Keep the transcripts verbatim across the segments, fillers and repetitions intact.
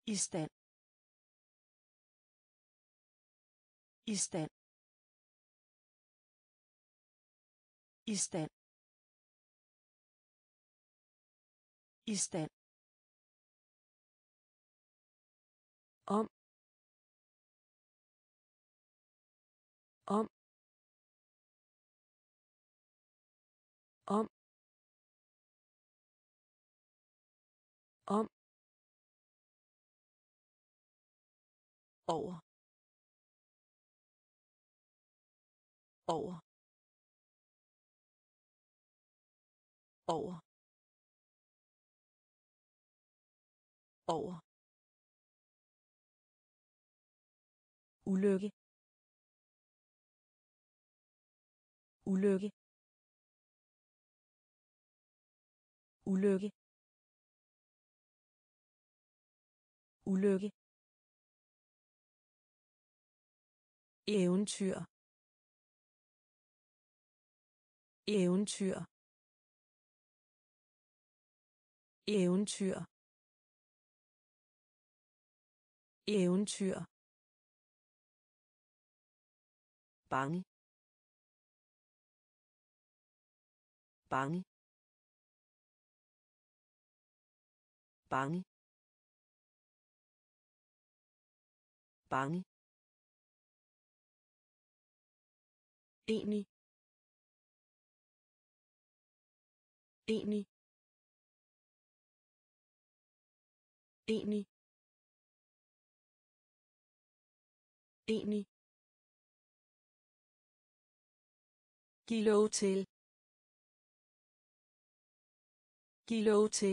I stand. I stand. I stand. I stand. om om om om over over over over ulykke ulykke ulykke ulykke eventyr eventyr eventyr eventyr bange bange bange bange enig enig enig enig giv lov til giv lov til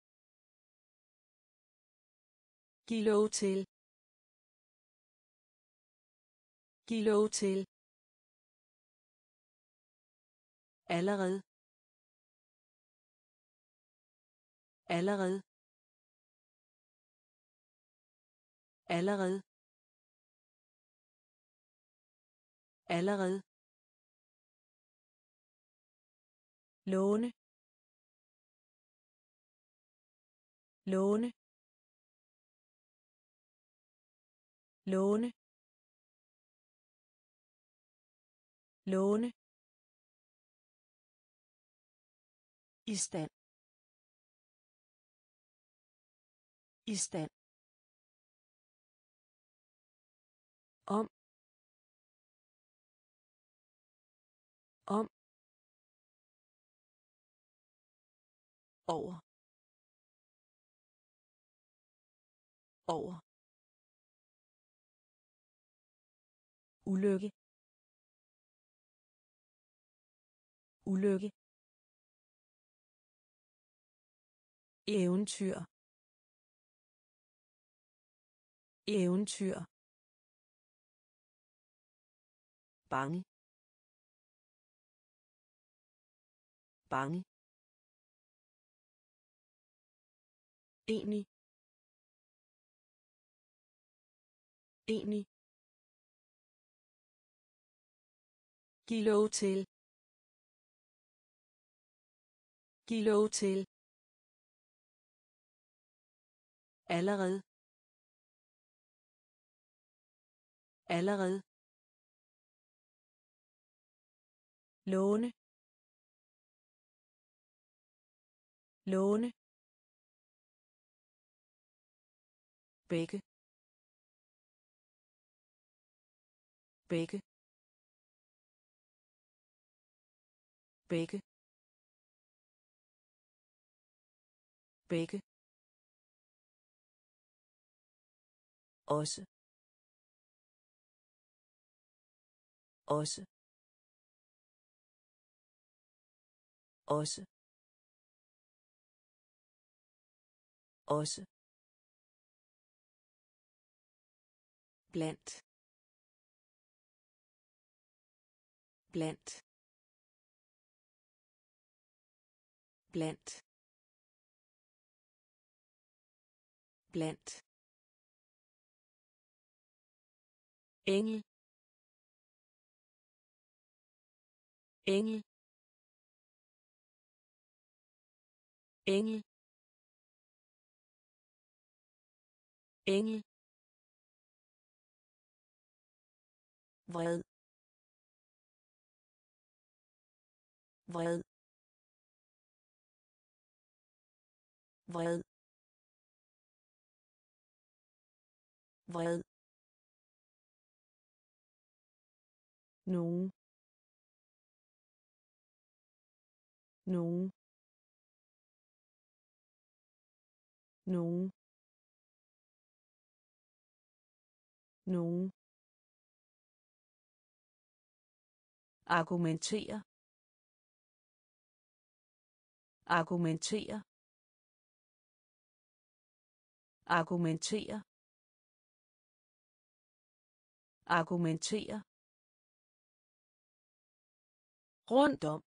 giv lov til giv lov til allerede allerede allerede allerede låne låne låne låne I stand. I stand. om om over over ulykke ulykke eventyr eventyr bange bange enig enig giv lov til giv lov til allerede allerede låne låne begge begge begge begge også også også også blandt blandt blandt blandt engel engel engel engel, vred, vred, vred, vred, nogen, nogen, nogen, nogen, argumentere, argumentere, argumentere, argumentere, rundt om,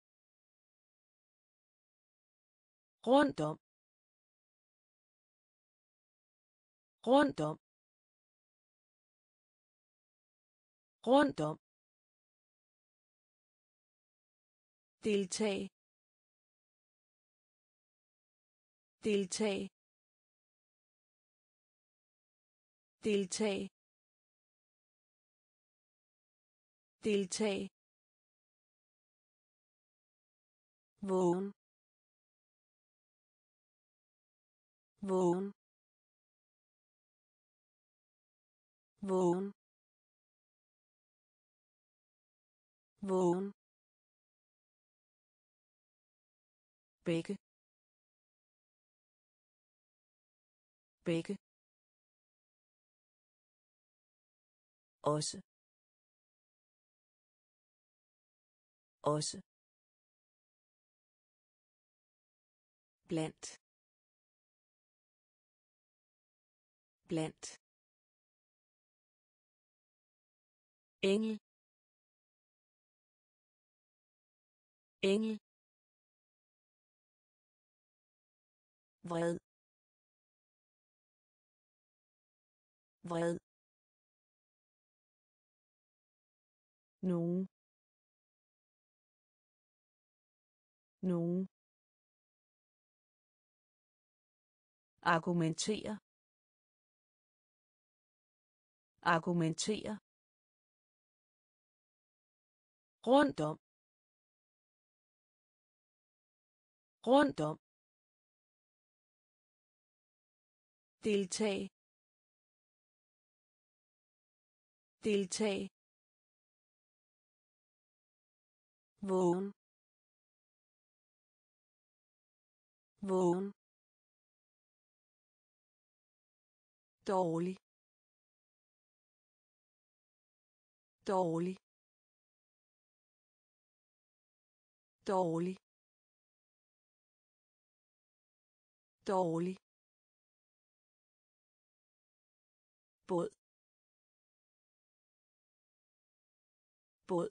rundt om, rundt om, rundt om, deltag, deltag, deltag, deltag, vågen, vågen, vågen, vågen, begge, begge, også, også, blandt, blandt, engel, engel, vred, vred, nogen, nogen, argumentere, argumentere, rundt om, rundt om, deltag, deltag, vågen, vågen, dårlig, dårlig, dårlig, dårlig, båd, båd,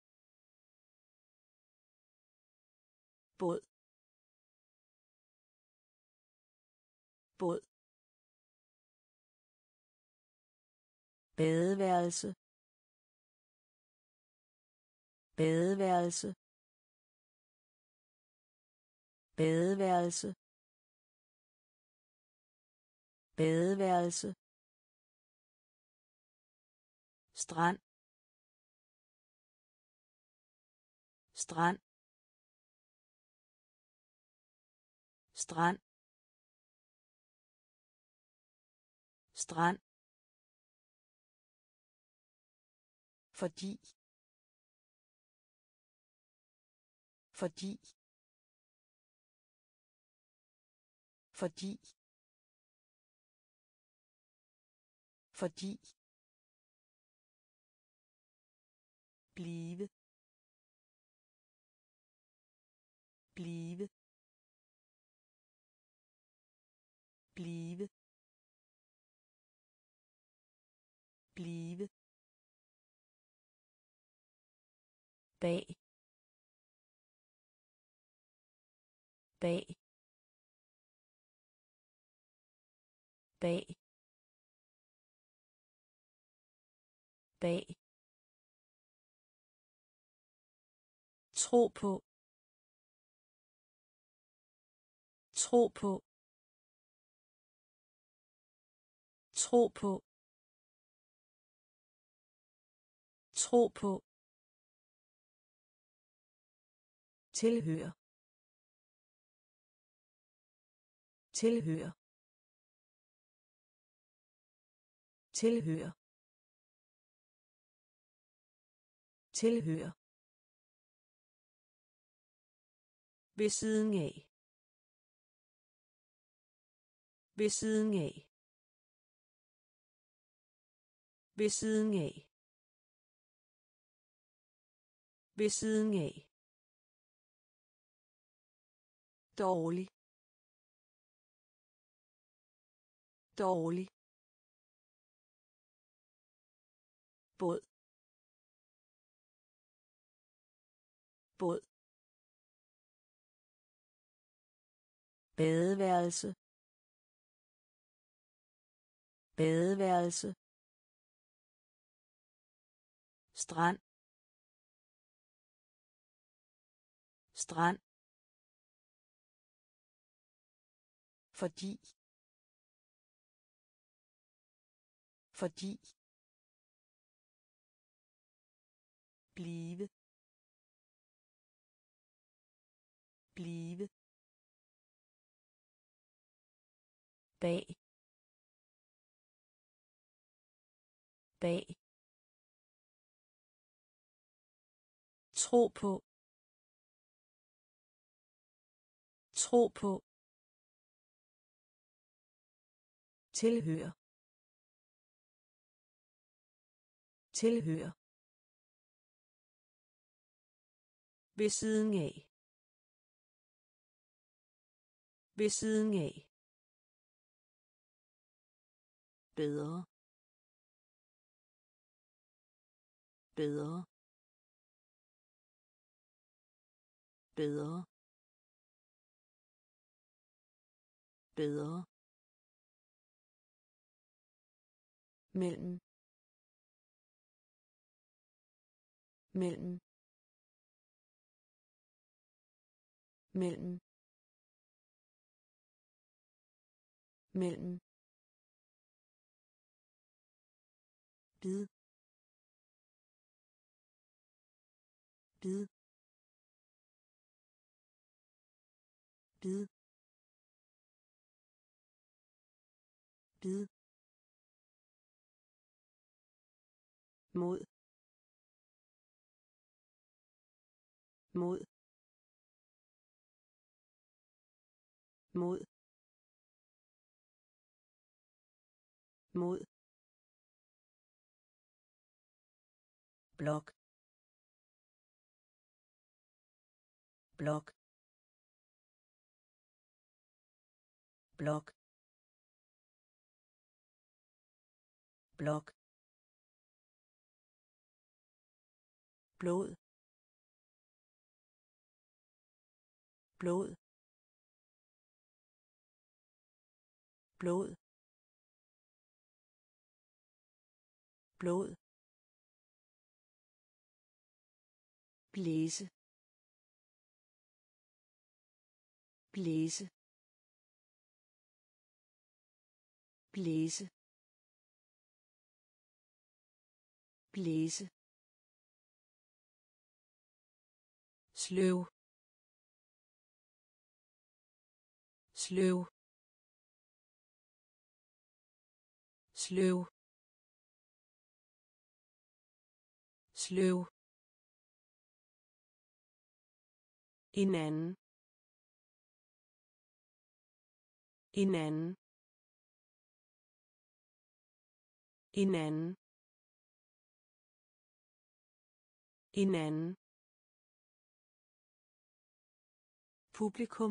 båd, båd, badeværelse, badeværelse, badeværelse, badeværelse, strand, strand, strand, strand, fordi, fordi, fordi, fordi, blive, blive, blive, blive, bag, bag, bag, bag, tro på, tro på, tro på, tro på, tilhør, tilhør, tilhør, tilhør, ved siden af, ved siden af, ved siden af, ved siden af, dårlig, dårlig, båd, båd, badeværelse, badeværelse, strand, strand, fordi, fordi, blive, blive, bag, bag, tro på, tro på, tilhør, tilhør, ved siden af, ved siden af, bedre, bedre, bedre, bedre, mellem, mellem, mellem, mellem, bid, bid, bid, bid, mod, mod, mod, mod, blok, blok, blok, blok, blod, blod, blod, blod, blæse, blæse, blæse, blæse, sløv, sløv, sløv, sløv, en anden, en anden, en anden, en anden, publikum,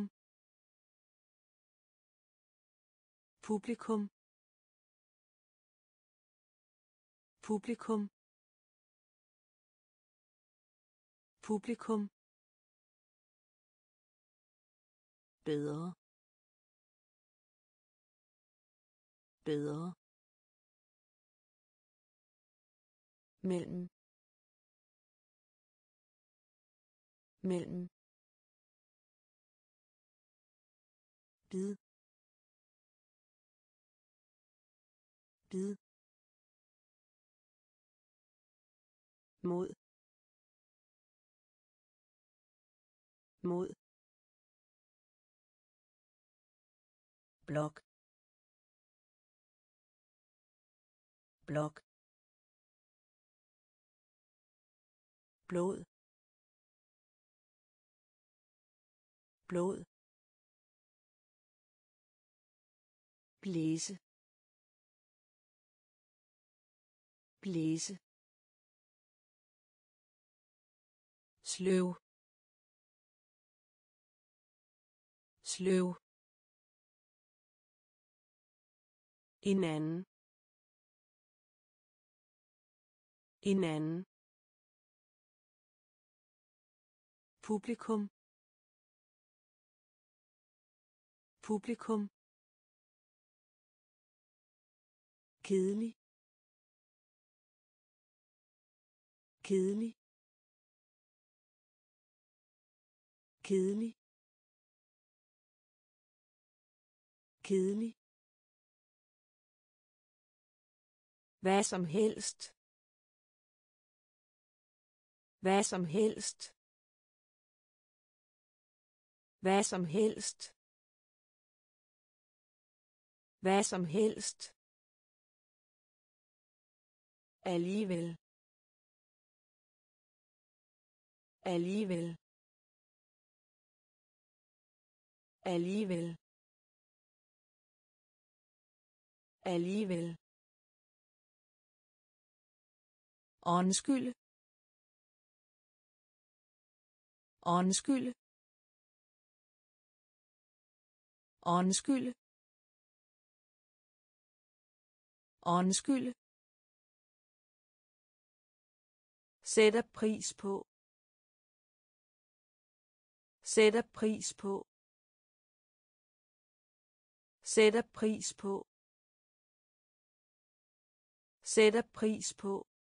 publikum, publikum, publikum, bedre, bedre, mellem, mellem, bid, bid mod mod blok blok blod blod blæse blæse sløv sløv en anden en anden publikum publikum kedelig kedelig kedelig kedelig hvad som helst hvad som helst hvad som helst hvad som helst alligevel alligevel alligevel alligevel undskyld undskyld undskyld undskyld sætter pris på sætter pris på sætter pris på sætter pris på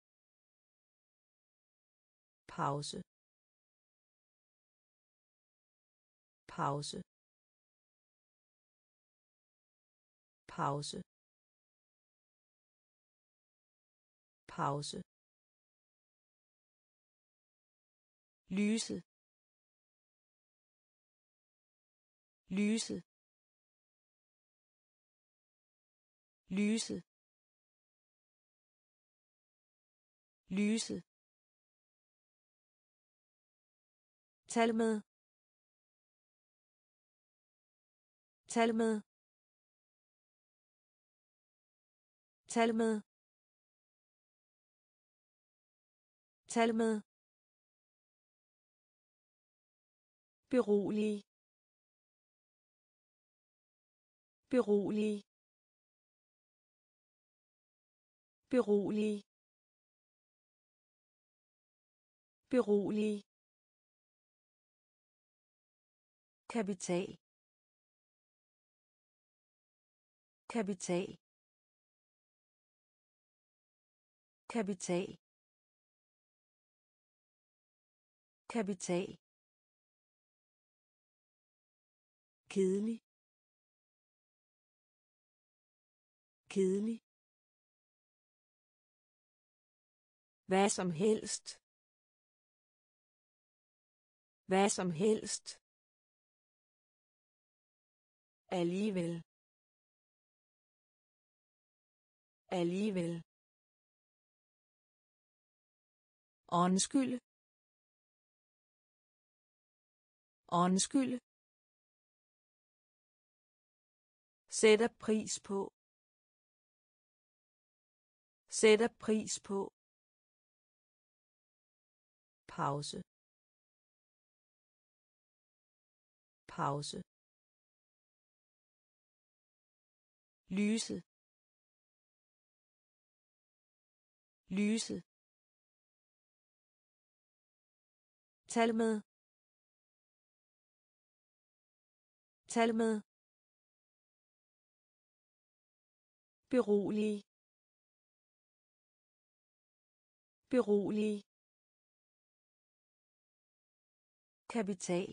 pause pause pause pause lyse lyse lyse lyse tal med tal med tal med tal med berolig berolig berolig berolig kapital kapital kapital kapital kedelig kedelig hvad som helst hvad som helst alligevel alligevel undskyld undskyld sætter pris på sætter pris på pause pause lyse lyse tal med tal med berolig berolig kapital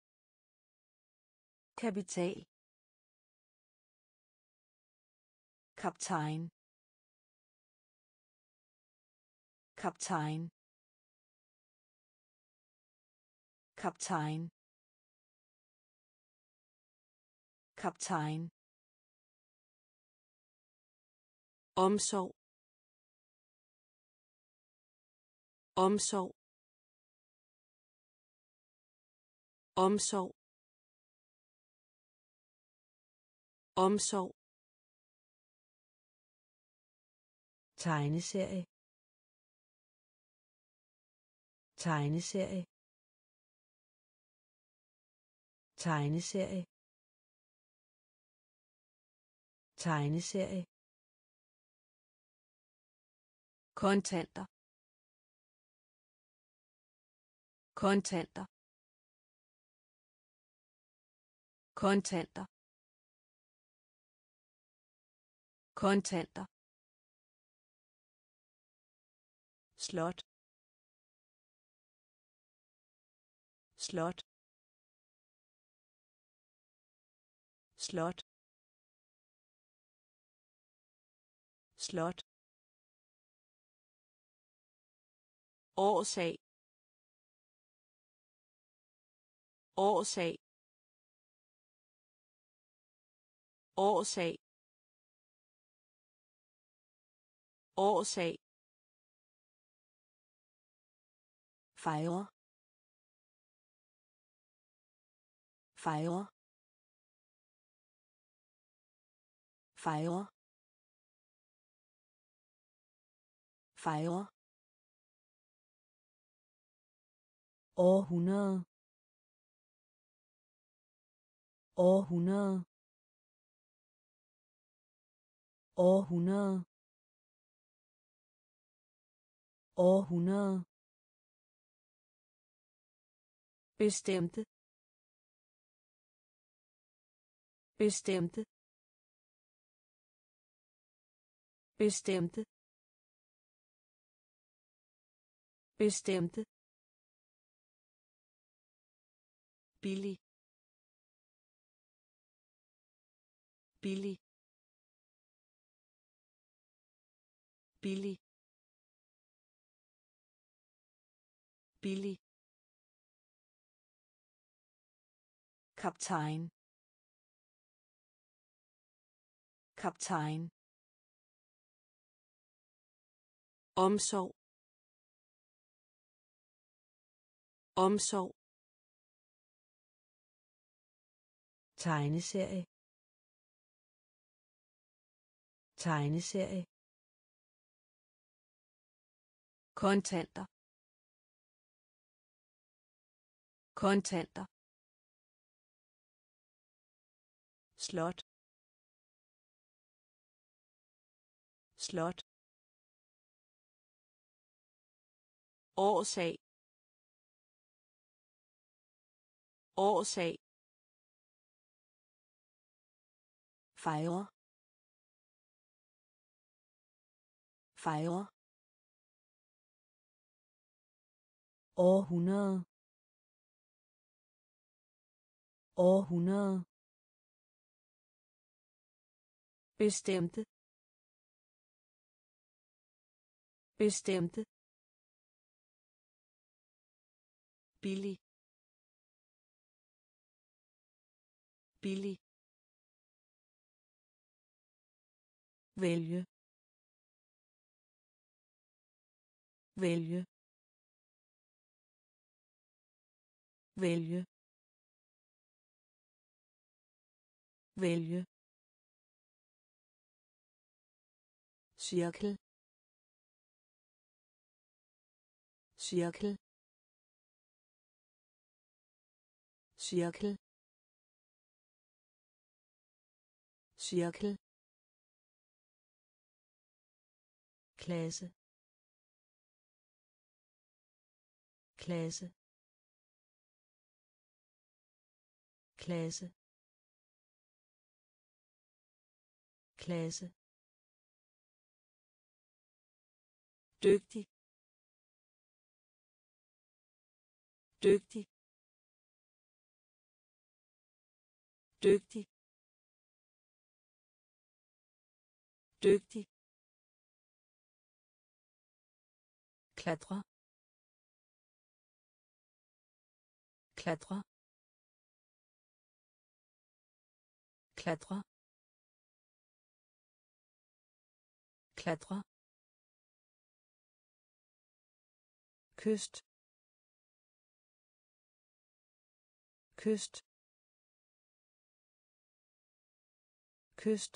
kapital kaptajn kaptajn kaptajn kaptajn omsorg omsorg omsorg omsorg tegneserie tegneserie tegneserie tegneserie kontanter kontanter kontanter kontanter slot slot slot slot årsag årsag årsag årsag fejre fejre fejre fejre århundrede århundrede århundrede århundrede bestemte bestemte bestemte bestemte billig billig billig billig kaptajn kaptajn omsorg omsorg tegneserie tegneserie kontanter kontanter slot slot årsag årsag fejre fejre århundrede århundrede bestemte bestemte billig billig vælge vælge vælge vælge cirkel cirkel cirkel cirkel klasse klasse klasse klasse dygtig dygtig dygtig dygtig, klatre, klatre, klatre, klatre, kyst, kyst, kyst,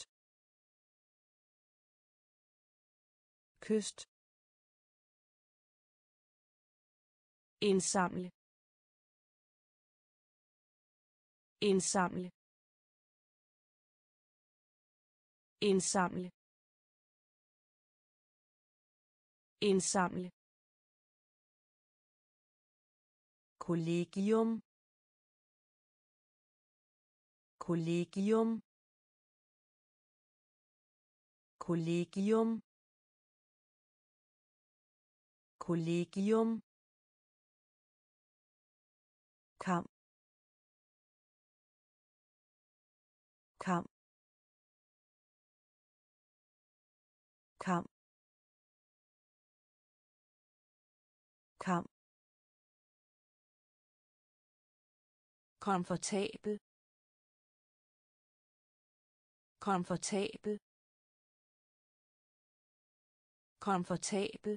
kyst, indsamle, indsamle, indsamle, indsamle, kollegium, kollegium, kollegium, kollegium, kamp, kamp, kamp, kamp, komfortabel, komfortabel, komfortabel,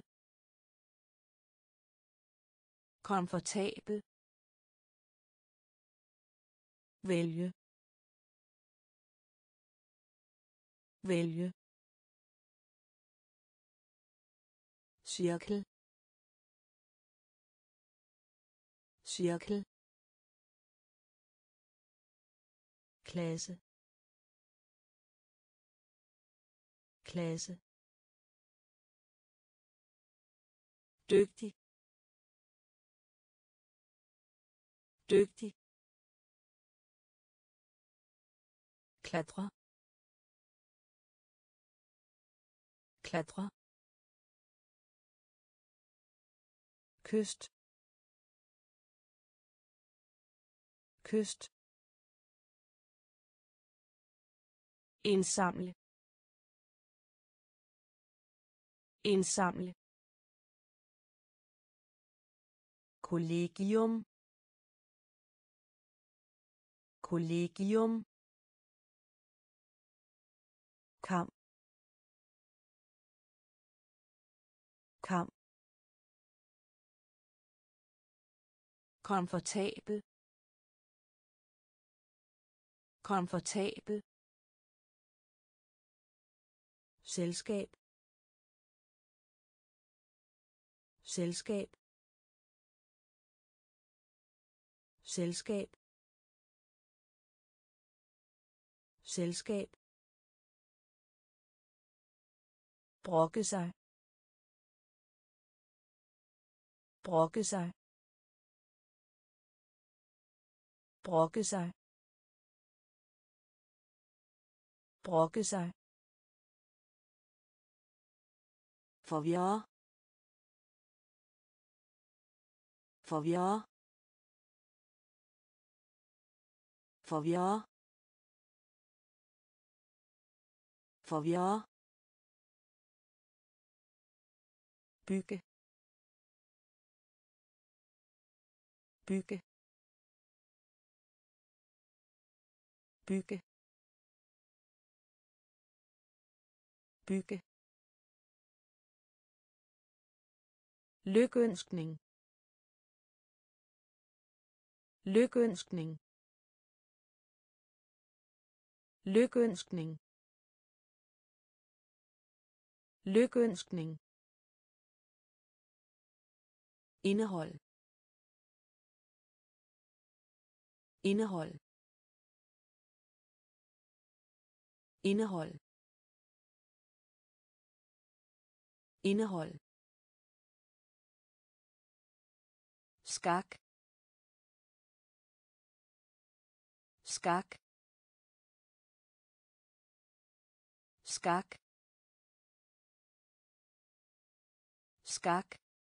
komfortabel, vælge, vælge, cirkel, cirkel, klasse, klasse, dygtig, dygtig, klatre, klatre, kyst, kyst, indsamle, indsamle, kollegium, kollegium, kamp, kamp, komfortabel, komfortabel, selskab, selskab, selskab, selskab, brokke sig, brokke sig, brokke sig, brokke sig, forvirre, forvirre, forvirre, forvirre, bygge, bygge, bygge, bygge, lykønskning, lykønskning, lykønskning, lykønskning, indehold, indehold, indehold, indehold, skak, skak, skak, skak,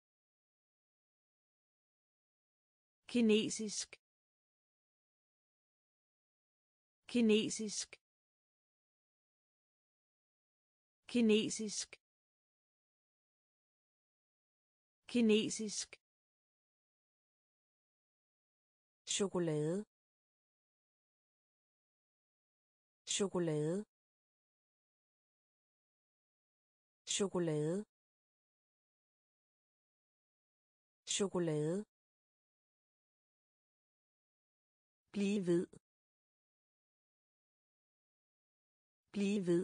kinesisk, kinesisk, kinesisk kinesisk chokolade chokolade chokolade chokolade blive ved blive ved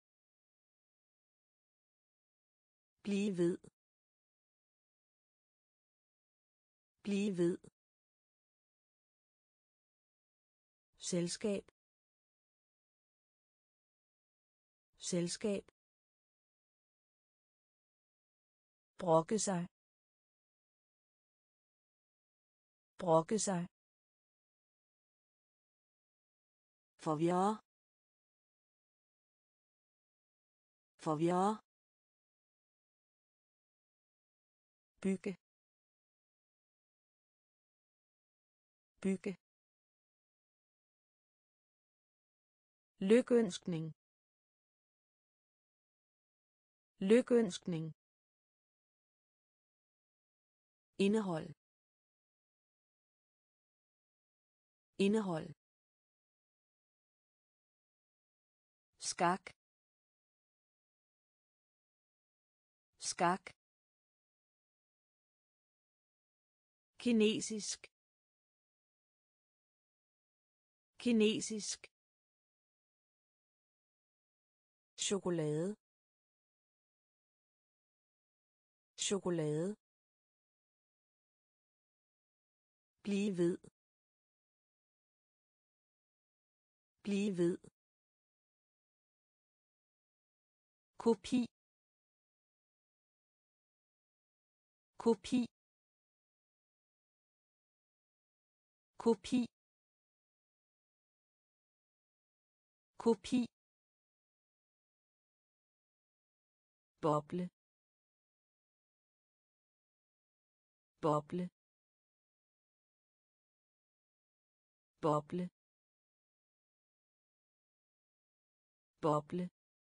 blive ved blive ved selskab selskab brokke sig brokke sig forvirre forvirre bygge bygge lykønskning lykønskning indehold indehold skak skak kinesisk kinesisk chokolade chokolade blive ved blive ved kopi kopi kopi kopi boble boble boble boble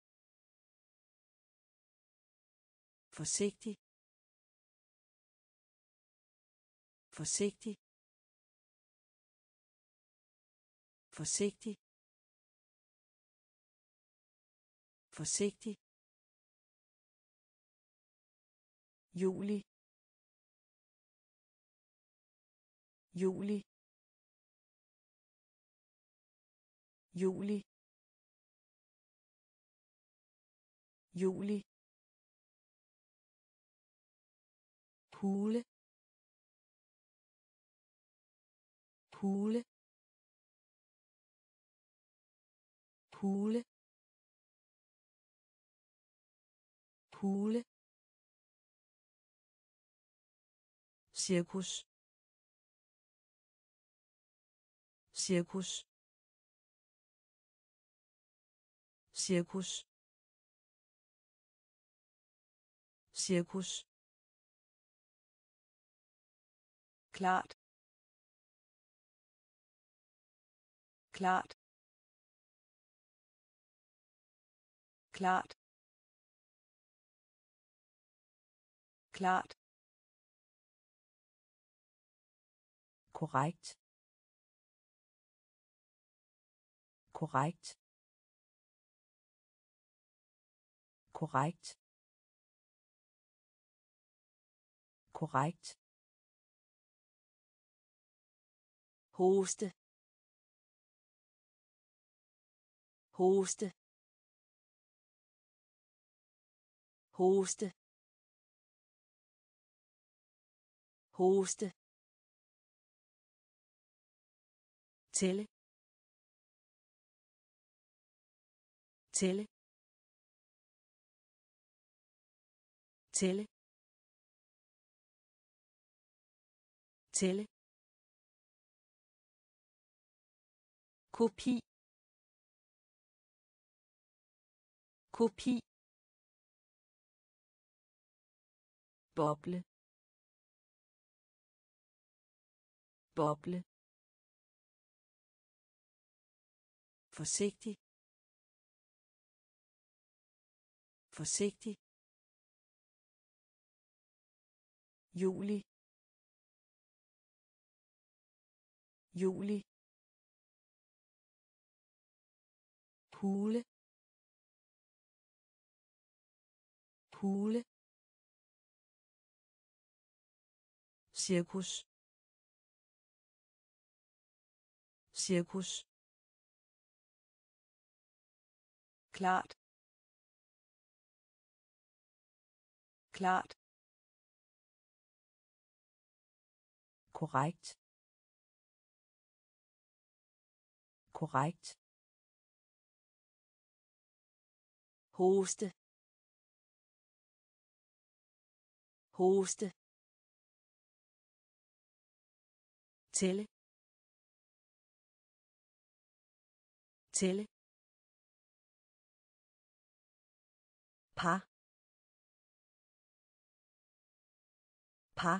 forsigtig forsigtig forsigtig forsigtig juli juli juli juli hule hule hule hule cirkus cirkus cirkus cirkus klart klart klart klart korrekt korrekt korrekt korrekt hoste hoste hoste hoste tælle tælle tælle tælle kopi kopi boble boble forsigtig Forsigtig. Juli. Juli. Hule. Hule. Cirkus. Cirkus. Klart. Klart. Korrekt. Korrekt. Hoste. Hoste. Tælle. Tælle. Par. Par.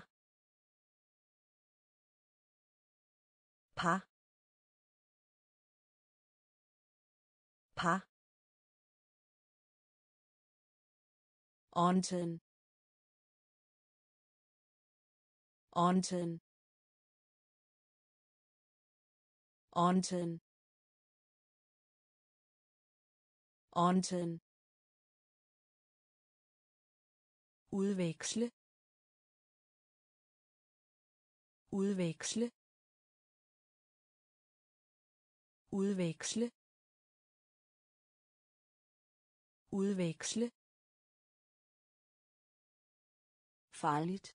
Par. Par. Onten. Onten. Onten. Onten. Udveksle. Udveksle. Udveksle. Udveksle. Farligt.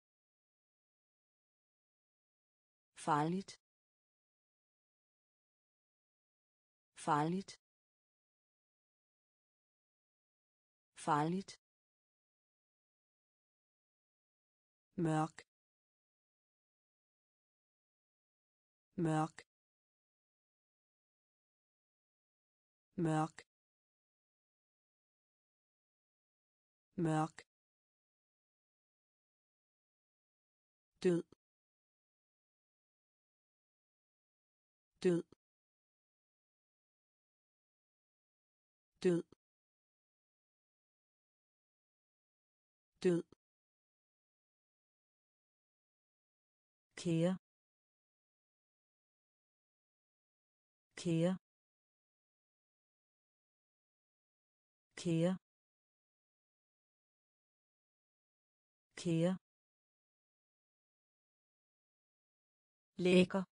Farligt. Farligt. Farligt. Mørk. Mørk. Mørk. Mørk. Død. Død. Død. Død. Kære. Kære. Kære. Kære. Lækker.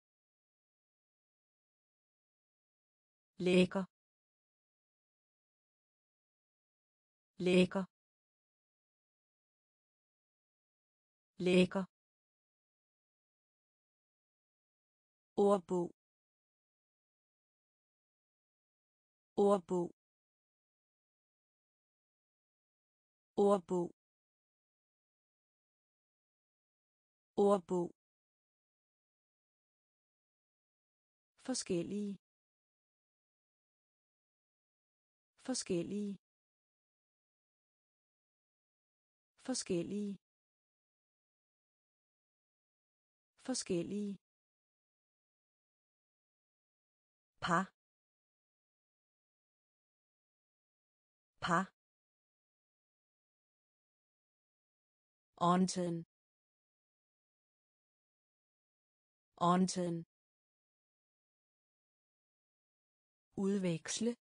Lækker. Lækker. Lækker. Ordbog. Ordbog. Ordbog. Ordbog. Forskellige. Forskellige. Forskellige. Forskellige. Par. Par. Onten. Onten. Udveksle.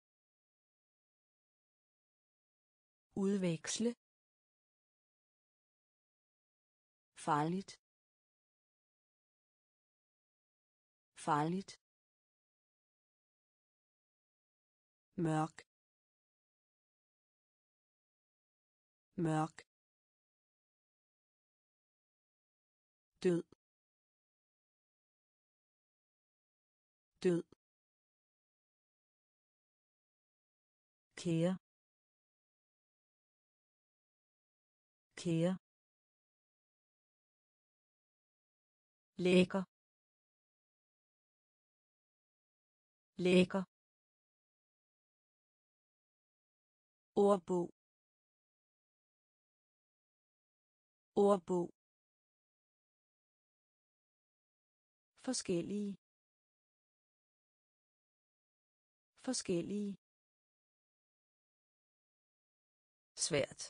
Udveksle. Farligt. Farligt. Mørk. Mørk. Død. Død. Kære. Kære. Lækker. Lækker. Ordbog. Ordbog. Forskellige. Forskellige. svært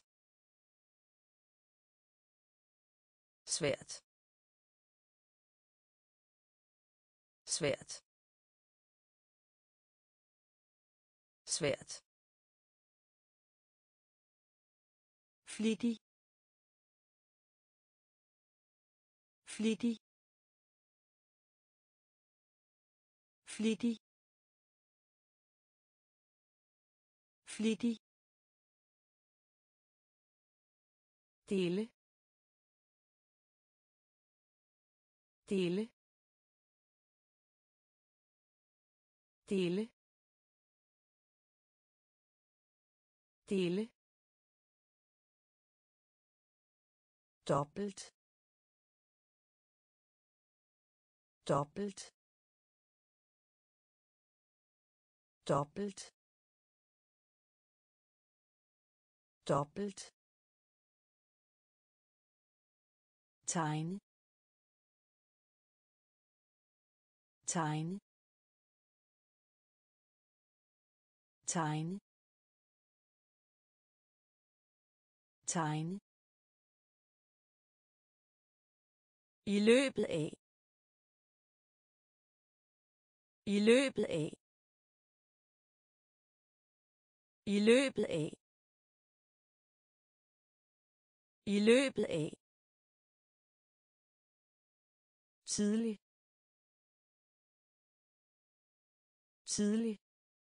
svært svært svært flittig flittig flittig flittig dele dele dele dele doppelt doppelt doppelt doppelt tegne tegne tegne tegne i løbet af i løbet af i løbet af i løbet af tidlig tidlig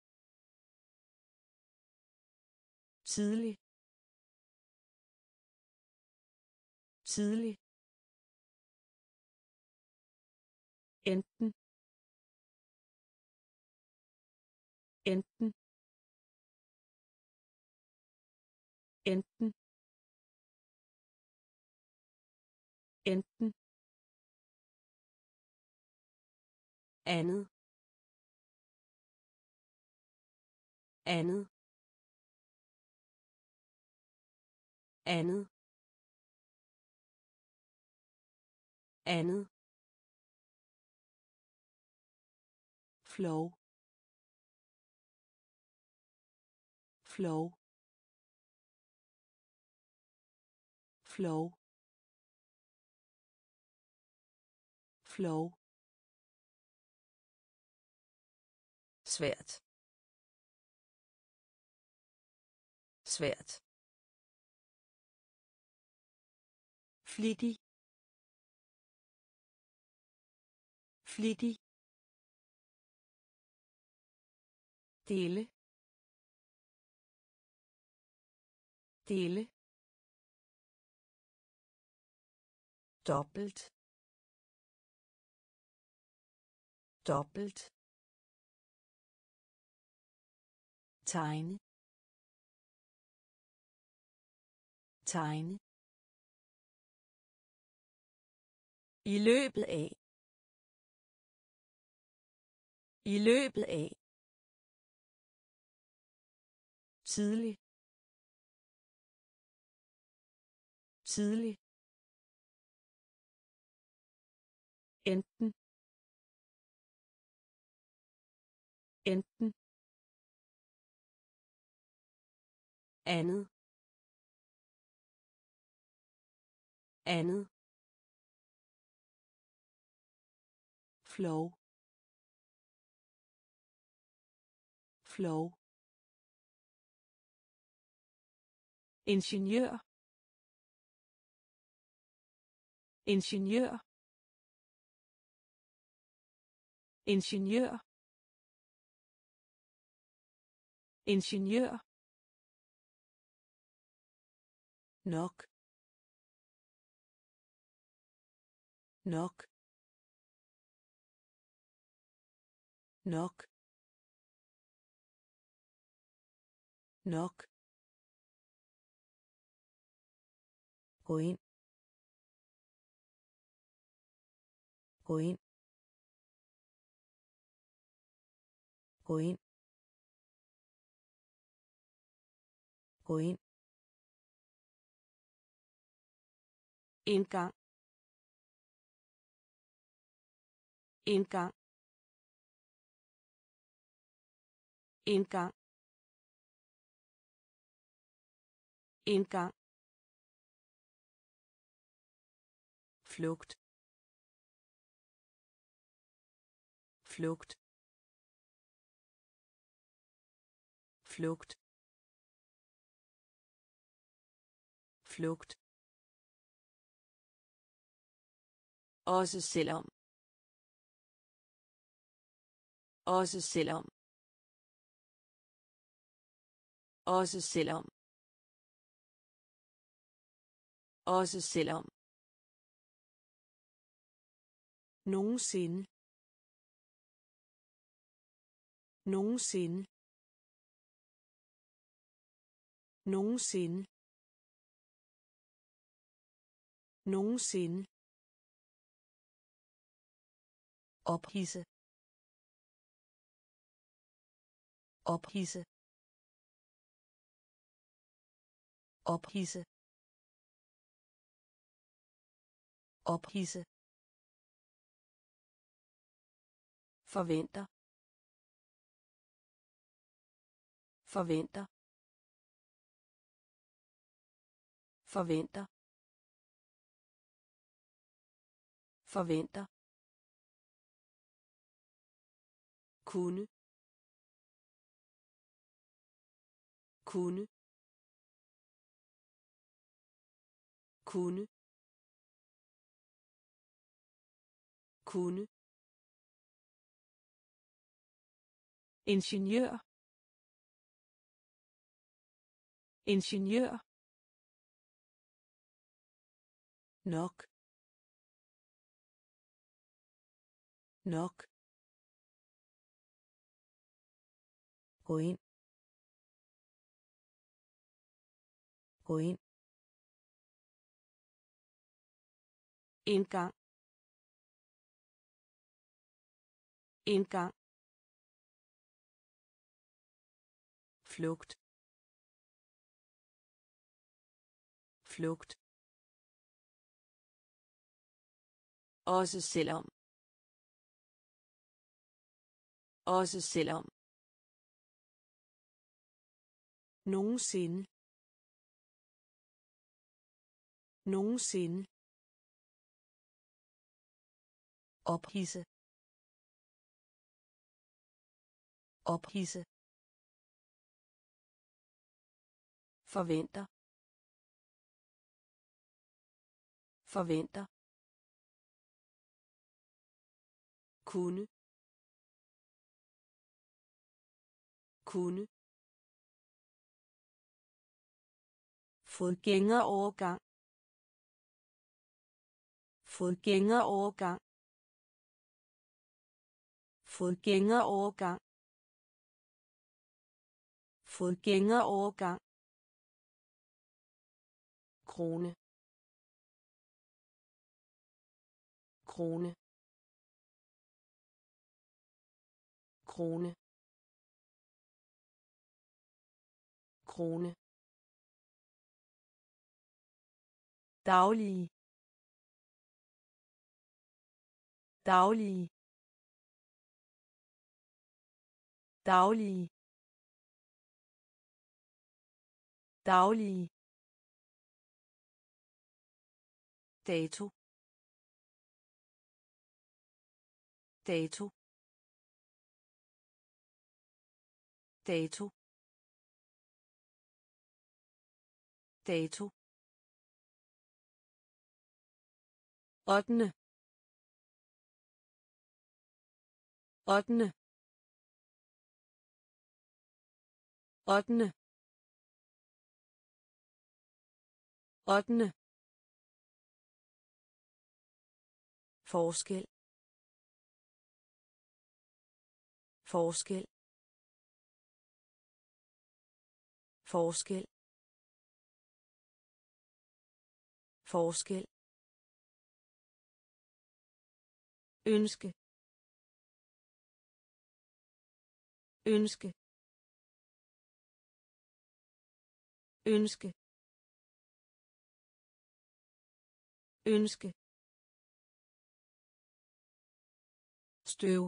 tidlig tidlig enten enten enten enten andet andet andet andet flow flow flow flow svært svært flittig flittig dele dele doppelt doppelt tegne tegne i løbet af i løbet af tidlig tidlig enten enten andet andet flow flow ingeniør ingeniør ingeniør ingeniør nok nok nok nok gå ind gå ind gå ind gå ind indgang indgang indgang indgang, flugt, flugt, flugt, flugt. Også selvom. Også selvom. Også selvom. Også selvom. Nogensinde. Nogensinde. Nogensinde. Nogensinde. Ophidse. Ophidse. Ophidse. Ophidse. Forventer. Forventer. Forventer. Forventer. Kunne. Kunne. Kunne. Kunne. Ingeniør. Ingeniør. Nok. Nok. Gå ind. Gå ind. Indgang. Indgang. Flugt. Flugt. Også selvom. Også selvom. Nogensinde. Nogensinde. Ophidse. Ophidse. Forventer. Forventer. Kunne. Kunne. Fodgængerovergang. Fodgængerovergang. Fodgængerovergang. Fodgængerovergang. Krone. Krone. Krone. Krone. Daglige. Daglige. Daglige. Daglige. Dato. Dato. Dato. Dato. ottende. ottende. ottende. ottende. Forskel. Forskel. Forskel. Forskel. Ønske. Ønske. Ønske. Ønske. Støv.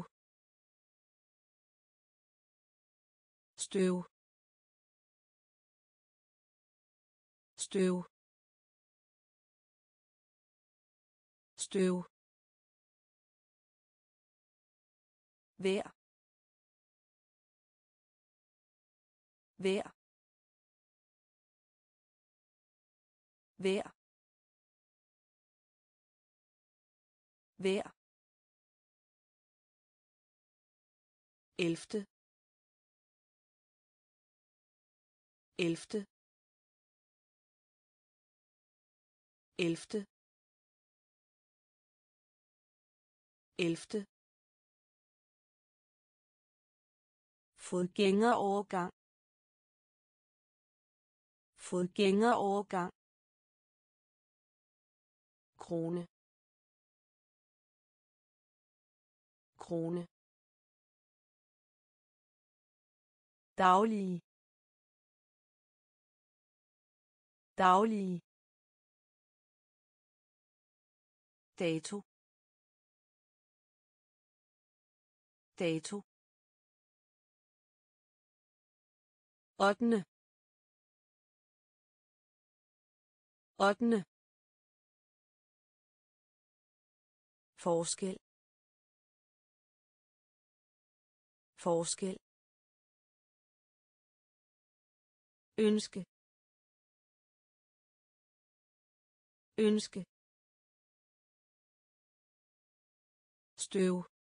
Støv. støv støv vær vær vær vær elfte elfte elfte elfte fodgængerovergang fodgængerovergang krone krone daglige daglige dato dato ottende ottende forskel forskel ønske ønske støv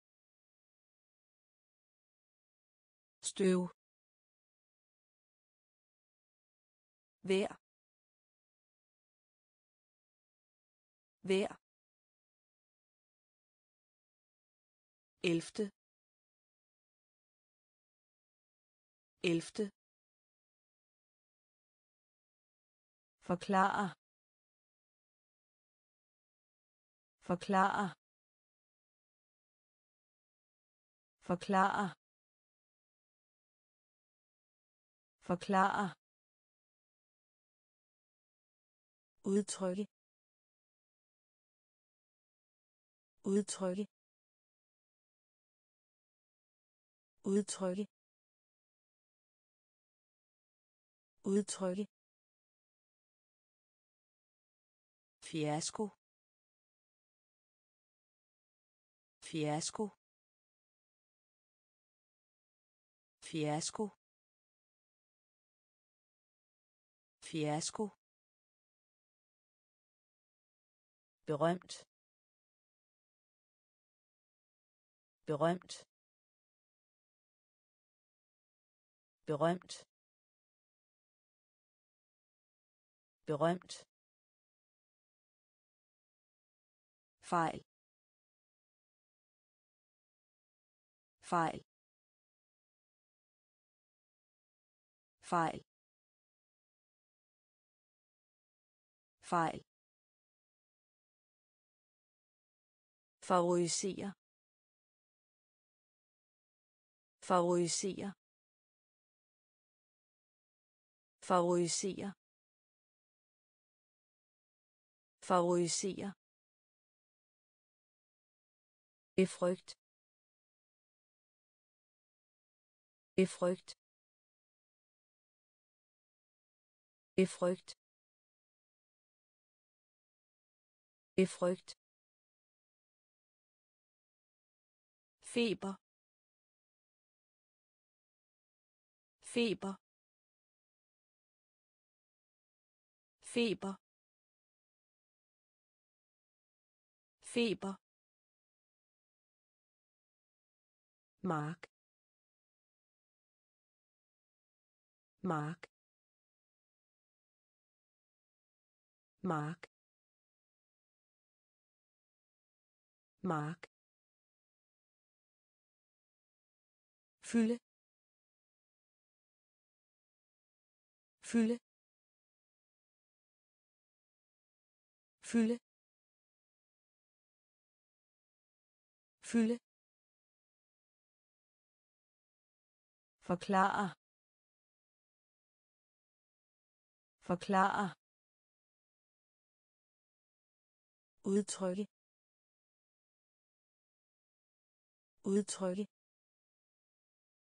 støv vær vær elfte elfte forklare forklare forklare forklare udtrykke udtrykke udtrykke udtrykke fiasko fiasko fiasko fiasko berømt berømt berømt berømt fejl fejl fejl fejl favorisere favorisere favorisere favorisere befrygt befrygt befrygt befrygt feber feber feber feber mark mark mark mark fylde fylde fylde fylde forklare forklare udtrykke udtrykke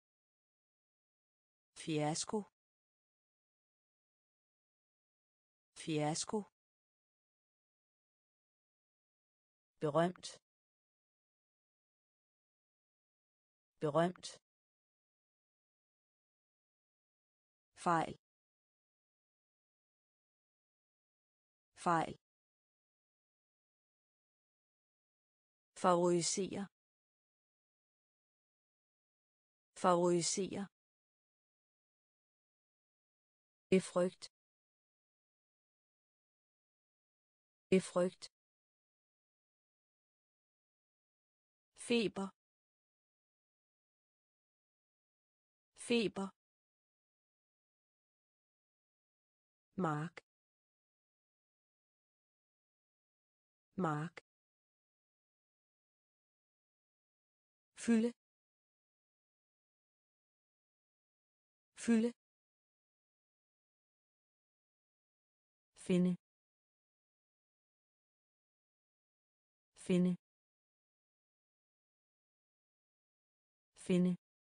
fiasko fiasko, berømt, berømt, fejl, fejl, favorisere, favorisere, befrygt, befrygt, feber, feber, mark, mark, fylde, fylde, finde, finde, finde,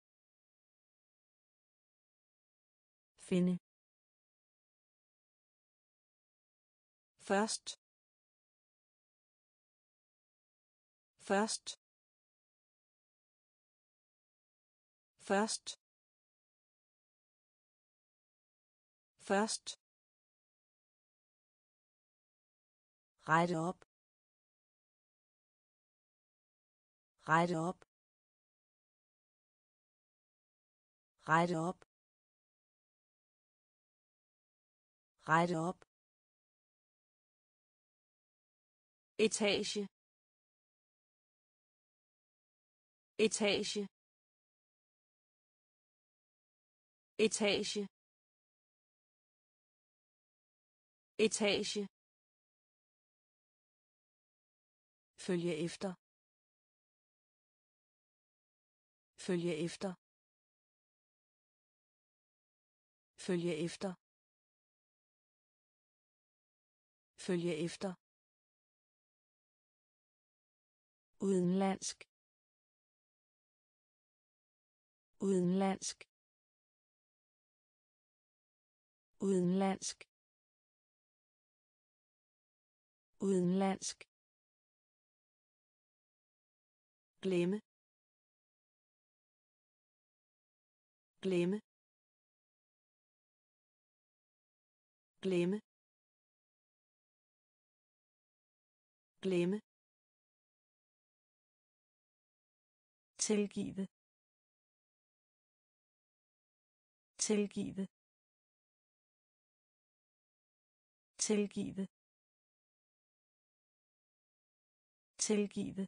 finde, først, først, først, først, rette op, rette op, rette op, rette op, etage, etage, etage, etage, følge efter, følge efter, følge efter, følge efter, udenlandsk, udenlandsk, udenlandsk, udenlandsk, glemme, glemme, glemme, glemme, tilgive, tilgive, tilgive, tilgive,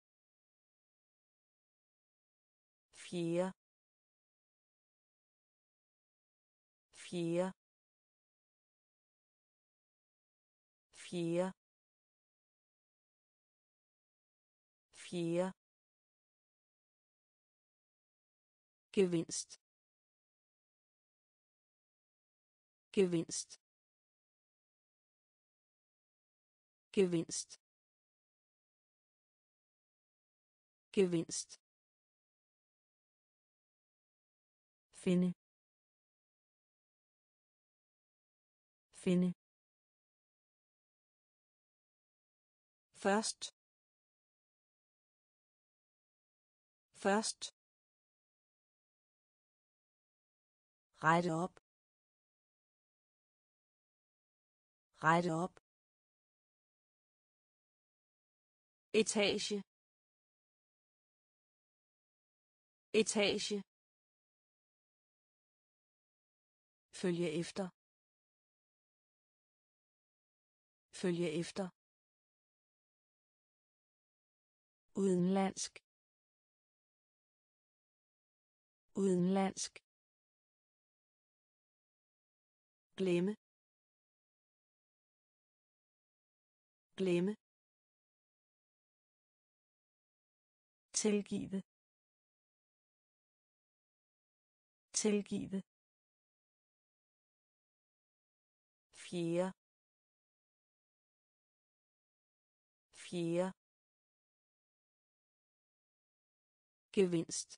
fjerde, fjerde, fjerde, fjerde, gevinst, gevinst, gevinst, gevinst, finde, finde, først, først, rette op, rette op, etage, etage, følge efter, følge efter, udenlandsk, udenlandsk, glemme, glemme, tilgive, tilgive, fjerde, fjerde, gevinst,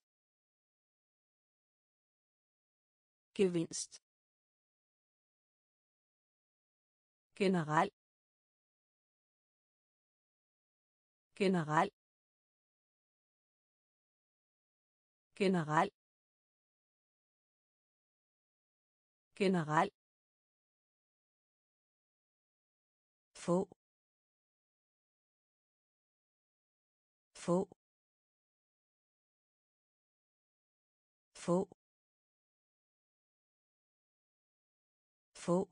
gevinst, generel generel generel generel få få få få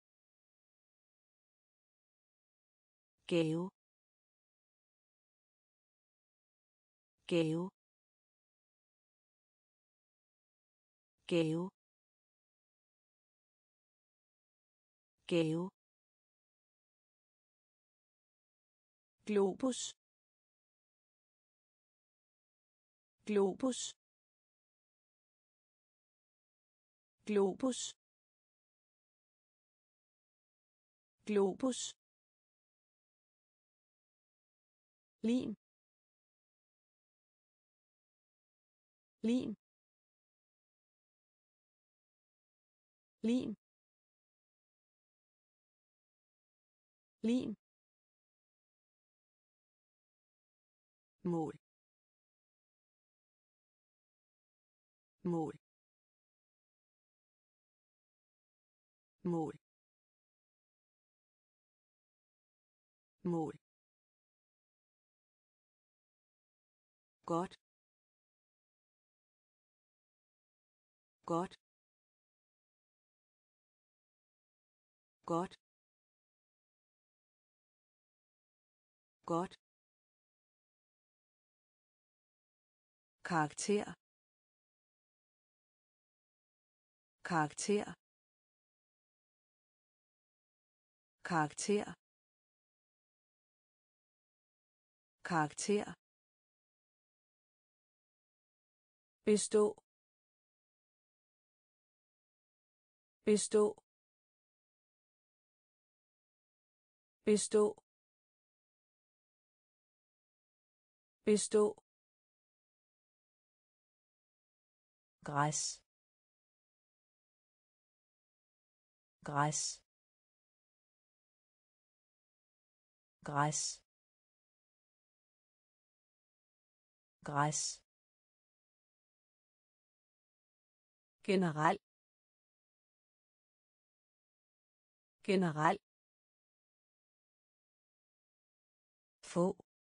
gave gave gave gave globus globus globus globus lim lim lim lim mål mål mål mål godt godt godt godt karakter karakter karakter karakter bestå bestå bestå bestå græs græs græs græs generel generel få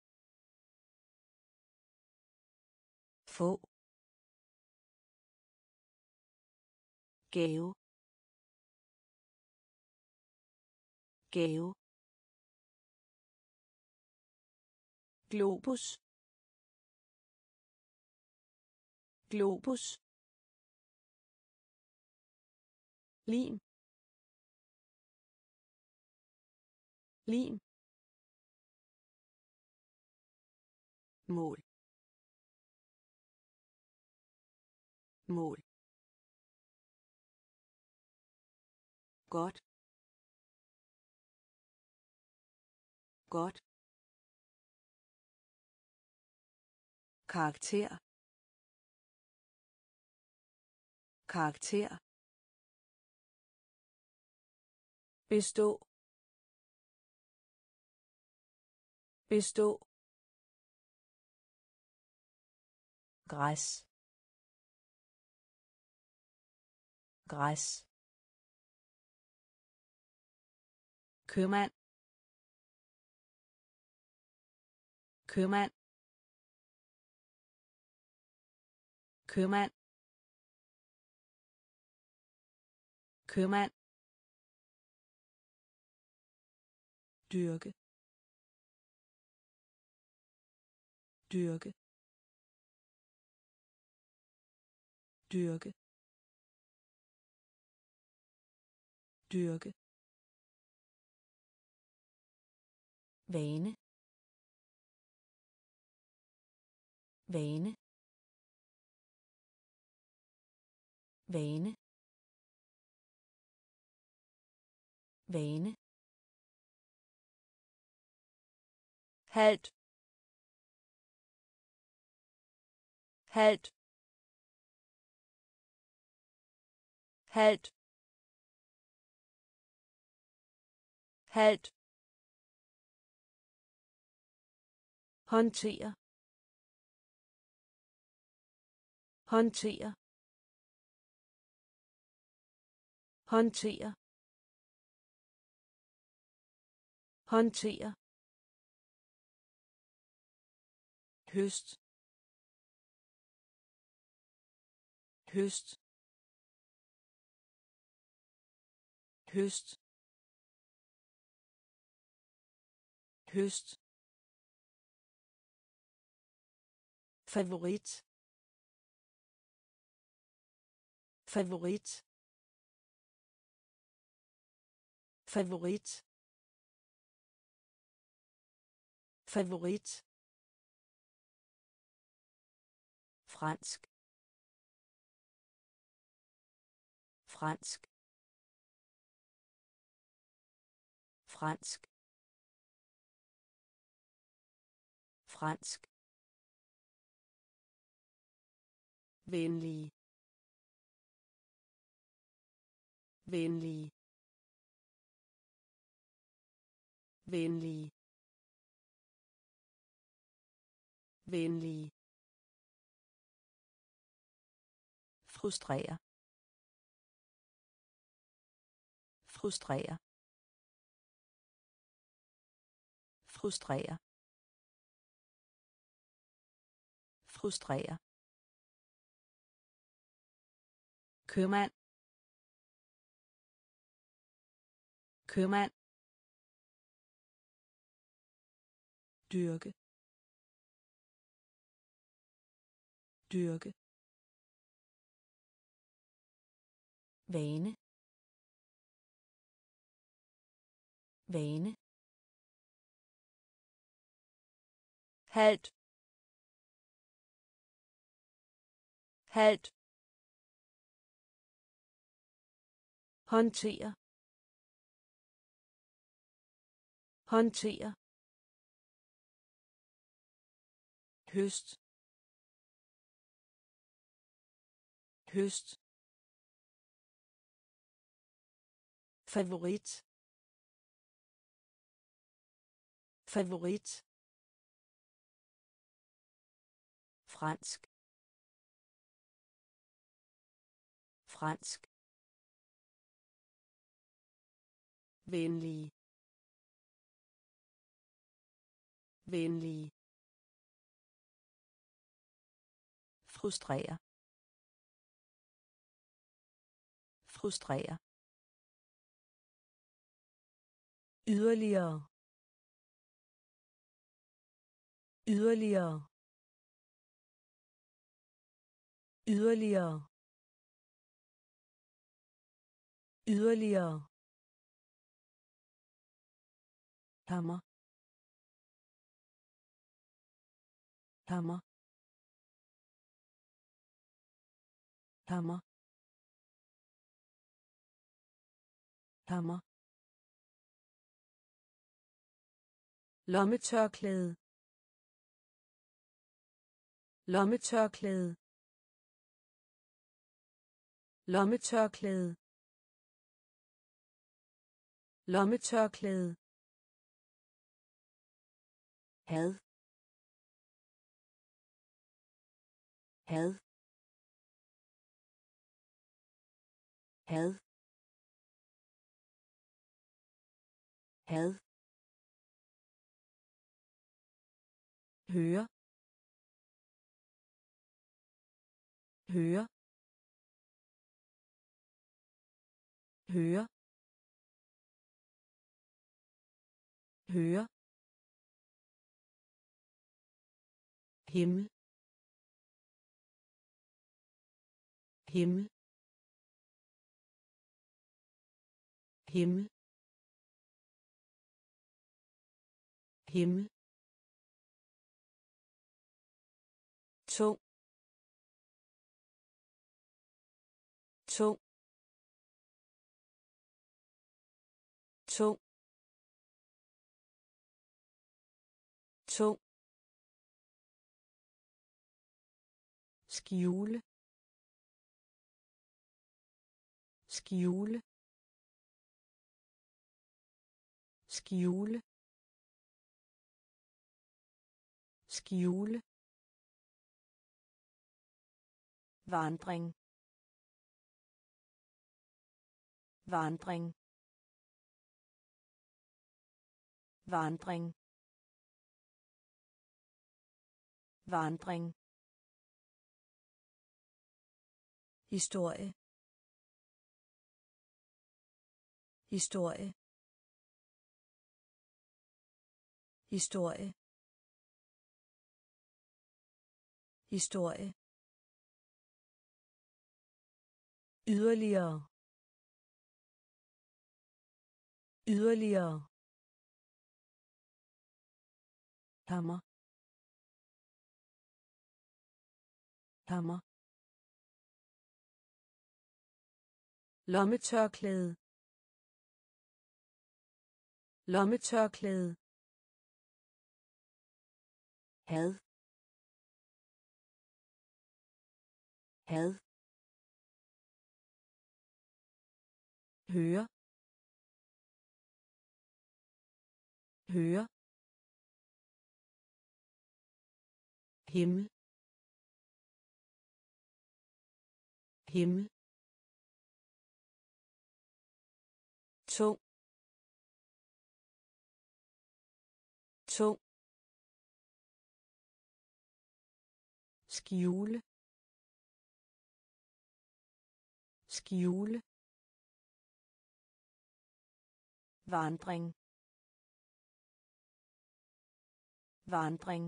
få gave gave globus globus lim lim mål mål godt godt karakter karakter bestå bestå græs græs købmand købmand købmand købmand dyrke dyrke dyrke dyrke vane vane vane vane halt halt halt halvt, håndtere, håndtere, håndtere, håndtere, høst, høst, høst, høst, favorit, favorit, favorit, favorit, fransk, fransk, fransk, fransk, venlig, venlig, venlig, venlig, frustrere, frustrere, frustrere, frustrere, købmand, købmand, dyrke, dyrke, vane, vane, halvt, halvt, håndtere, håndtere, høst, høst, favorit, favorit, fransk, fransk, venlig, venlig, frustrere, frustrere, yderligere, yderligere, yderligere, yderligere, hammer, hammer, hammer, hammer, lommetørklæde, lommetørklæde, lommetørklæde, lommetørklæde, had, had, had, had, høre, høre, høre, høre, himmel, himmel, himmel, himmel, tung, tung, tung, tung, skjule, skjule, skjule skjule vandring vandring vandring vandring historie historie historie historie yderligere yderligere hammer hammer lommetørklæde lommetørklæde had had høre høre himmel himmel tung tung skjule skjule vandring vandring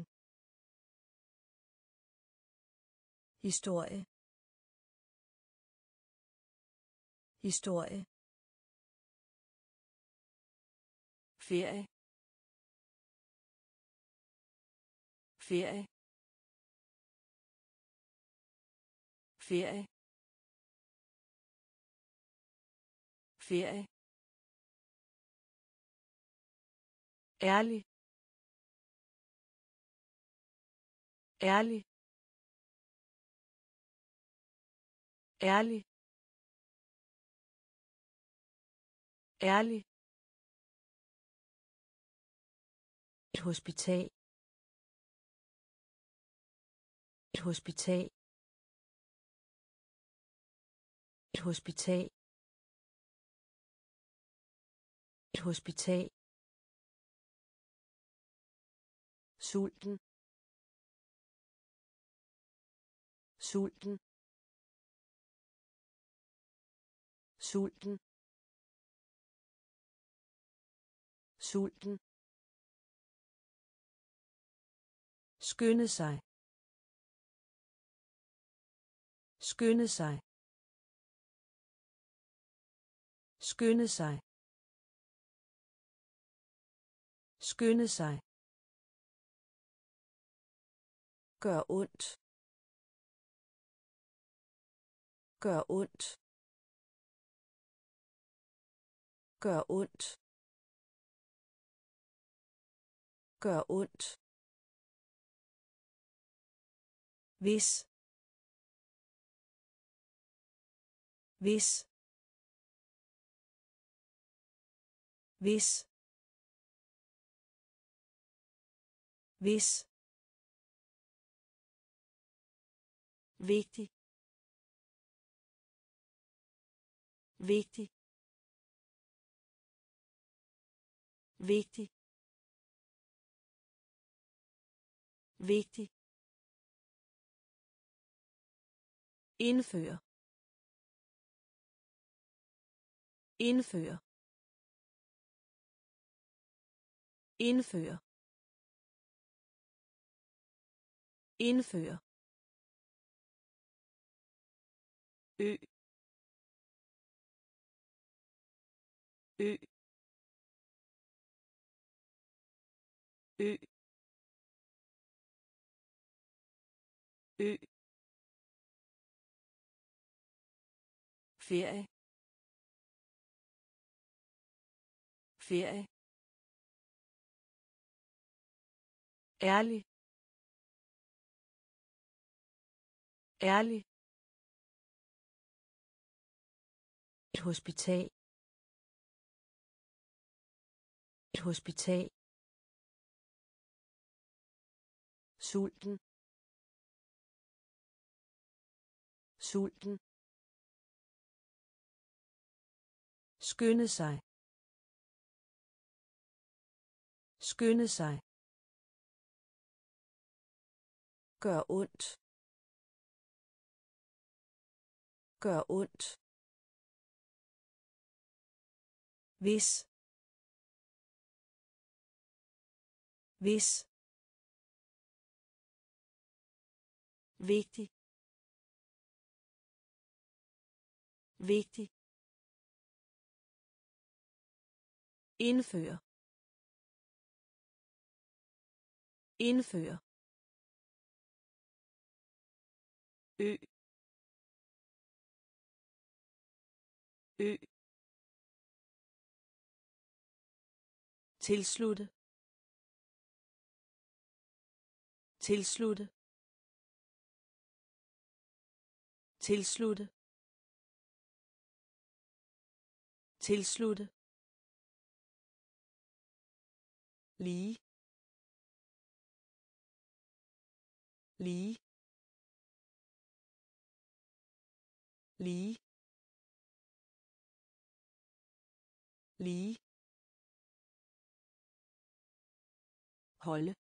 historie historie ferie ferie ferie ferie ærlig ærlig ærlig ærlig et hospital et hospital et hospital et hospital sulten sulten sulten sulten skynde sig skynde sig skynde sig skynde sig gør ondt gør ondt gør ondt gør ondt hvis hvis hvis hvis vigtig vigtig vigtig vigtig indføre indføre indføre indføre ø ø ø ø ferie ferie ærlig ærlig et hospital et Et hospital. Sulten. Sulten. Skynde sig. Skynde sig. Gør ondt. Gør ondt. Hvis. Hvis. Vigtig. Vigtig. Indfør. Indfør. Ø. Ø. Tilslutte. Tilslutte. Tilslutte. Tilslutte. Lige. Lige. Lige. Lige. Holde.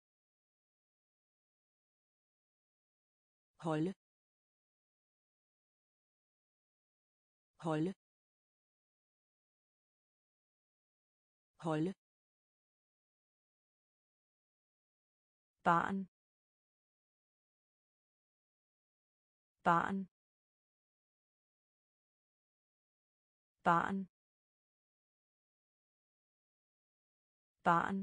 Holde. Holde. Holde. Barn. Barn. Barn. Barn.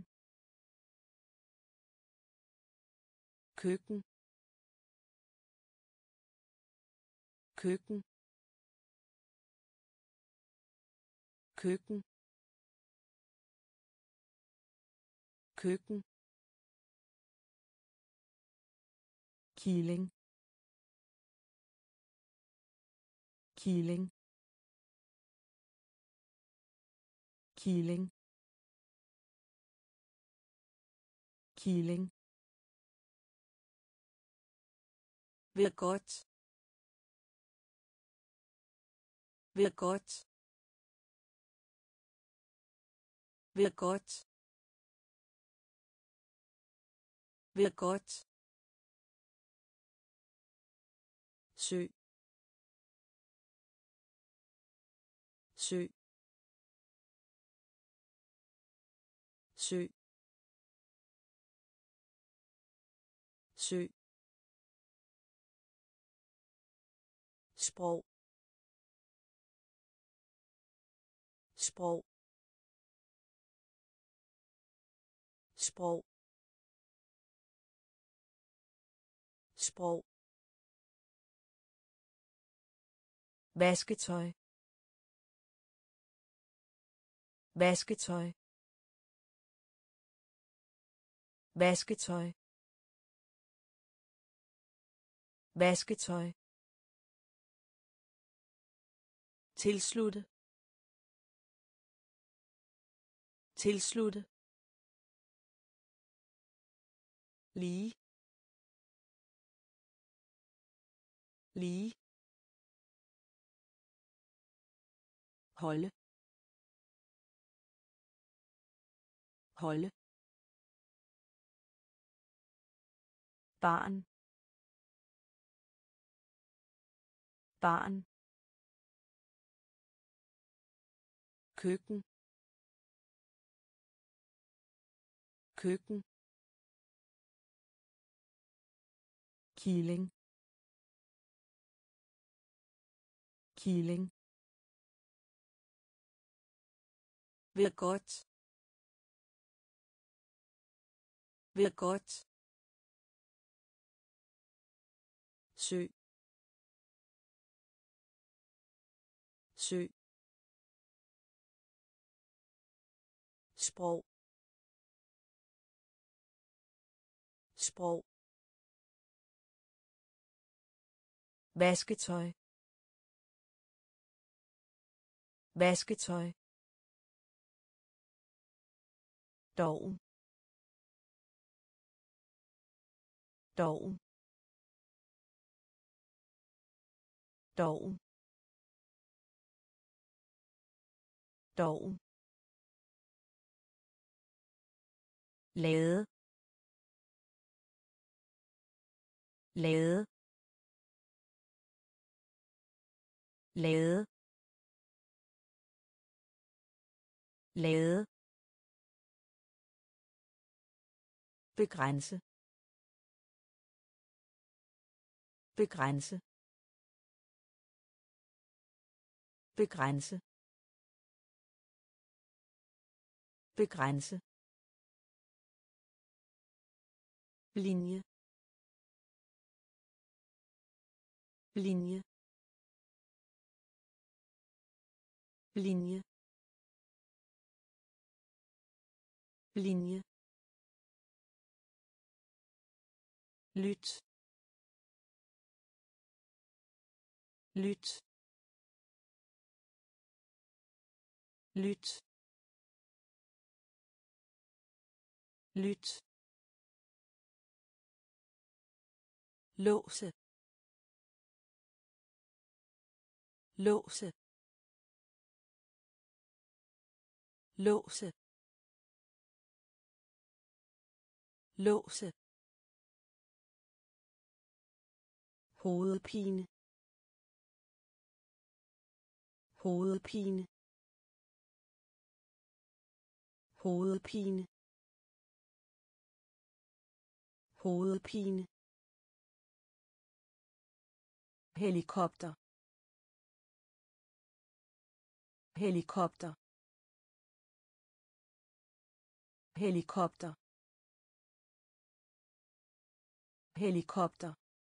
Køkken. Køkken. Køkken. Køkken. Killing. Killing. Killing. Killing. Ved godt. Ved godt. Ved godt. Ved godt. Sø. Sø. Sø. Sø. Sprog. Sprog. Sprog. Sprog. Vasketøj. Vasketøj. Vasketøj. Vasketøj. Tilslutte. Tilslutte. Lige. Lige. Holde. Holde. Barn. Barn. Køkken. Køkken. Killing. Killing. Ved godt. Ved godt. Sø. Sø. Sprog. Sprog. Vasketøj. Vasketøj. doven doven doven doven lade lade lade lade begrænse begrænse begrænse begrænse linje linje linje linje lyt lyt lyt lyt låse låse låse låse hovedpine hovedpine hovedpine hovedpine helikopter helikopter helikopter helikopter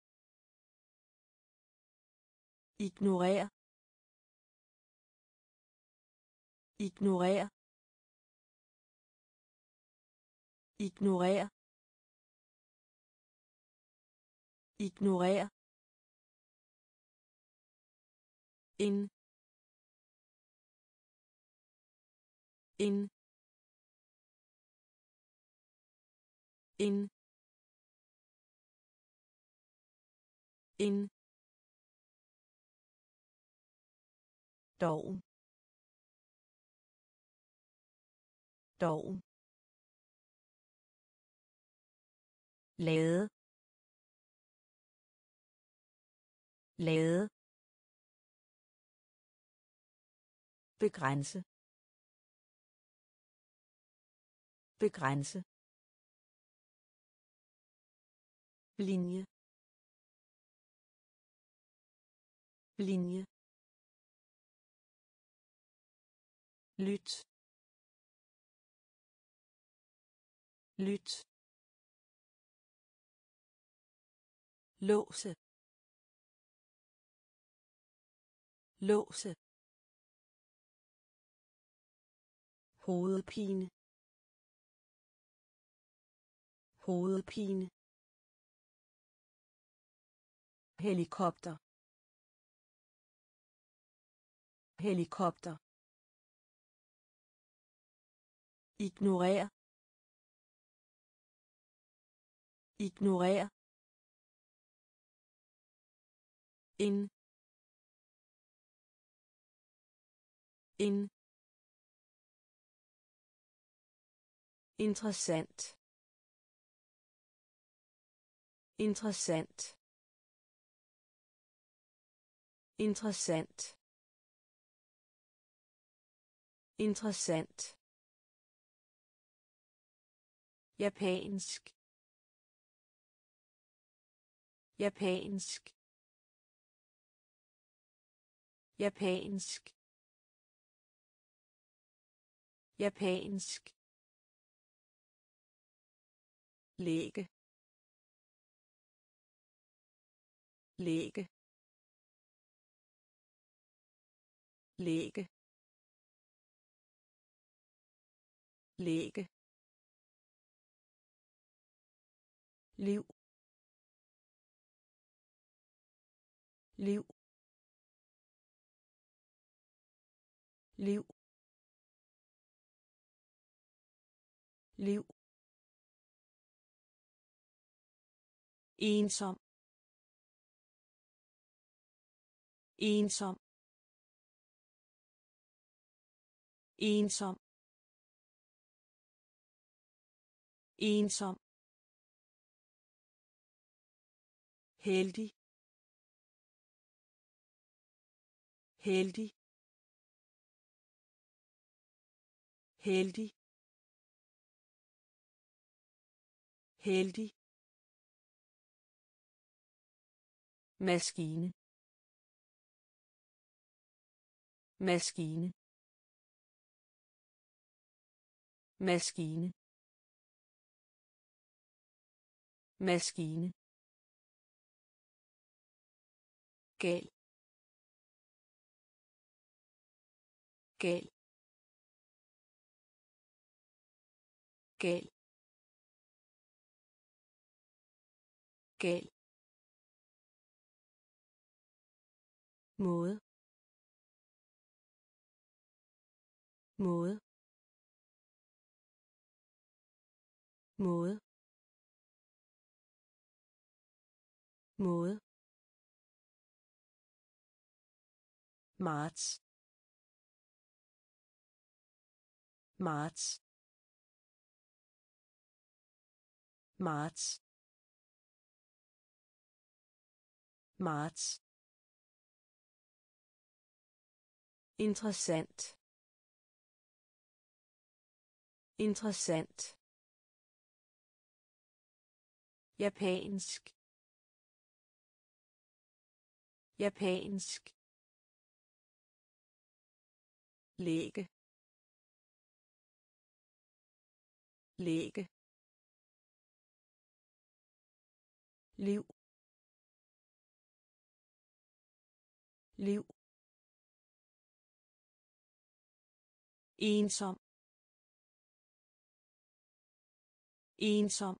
ignorer ignorer ignorer ignorer en en en en doven doven lade lade begrænse begrænse linje linje lyt lyt låse låse hovedpine hovedpine helikopter helikopter ignorer ignorer en en interessant interessant interessant interessant japansk japansk japansk japansk læge læge læge læge liv liv liv liv, ensom, ensom, ensom, ensom, heldig, heldig, heldig, heldig, maskine, maskine, maskine, maskine, gal, gal, gal, gal, måde, måde, måde, måde, marts, marts, marts, marts, interessant, interessant, japansk, japansk, læge, læge, liv, liv, ensom, ensom,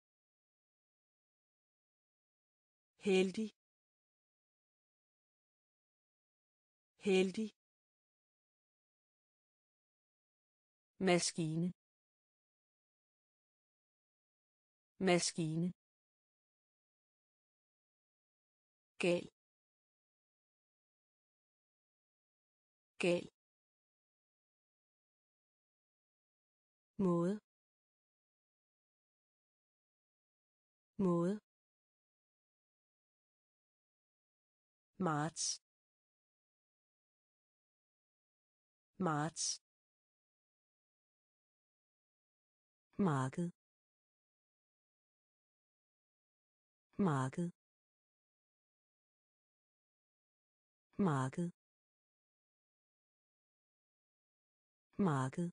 heldig, heldig, maskine, maskine, gal, gal, måde, måde, marts, marts, marked, marked, marked, marked,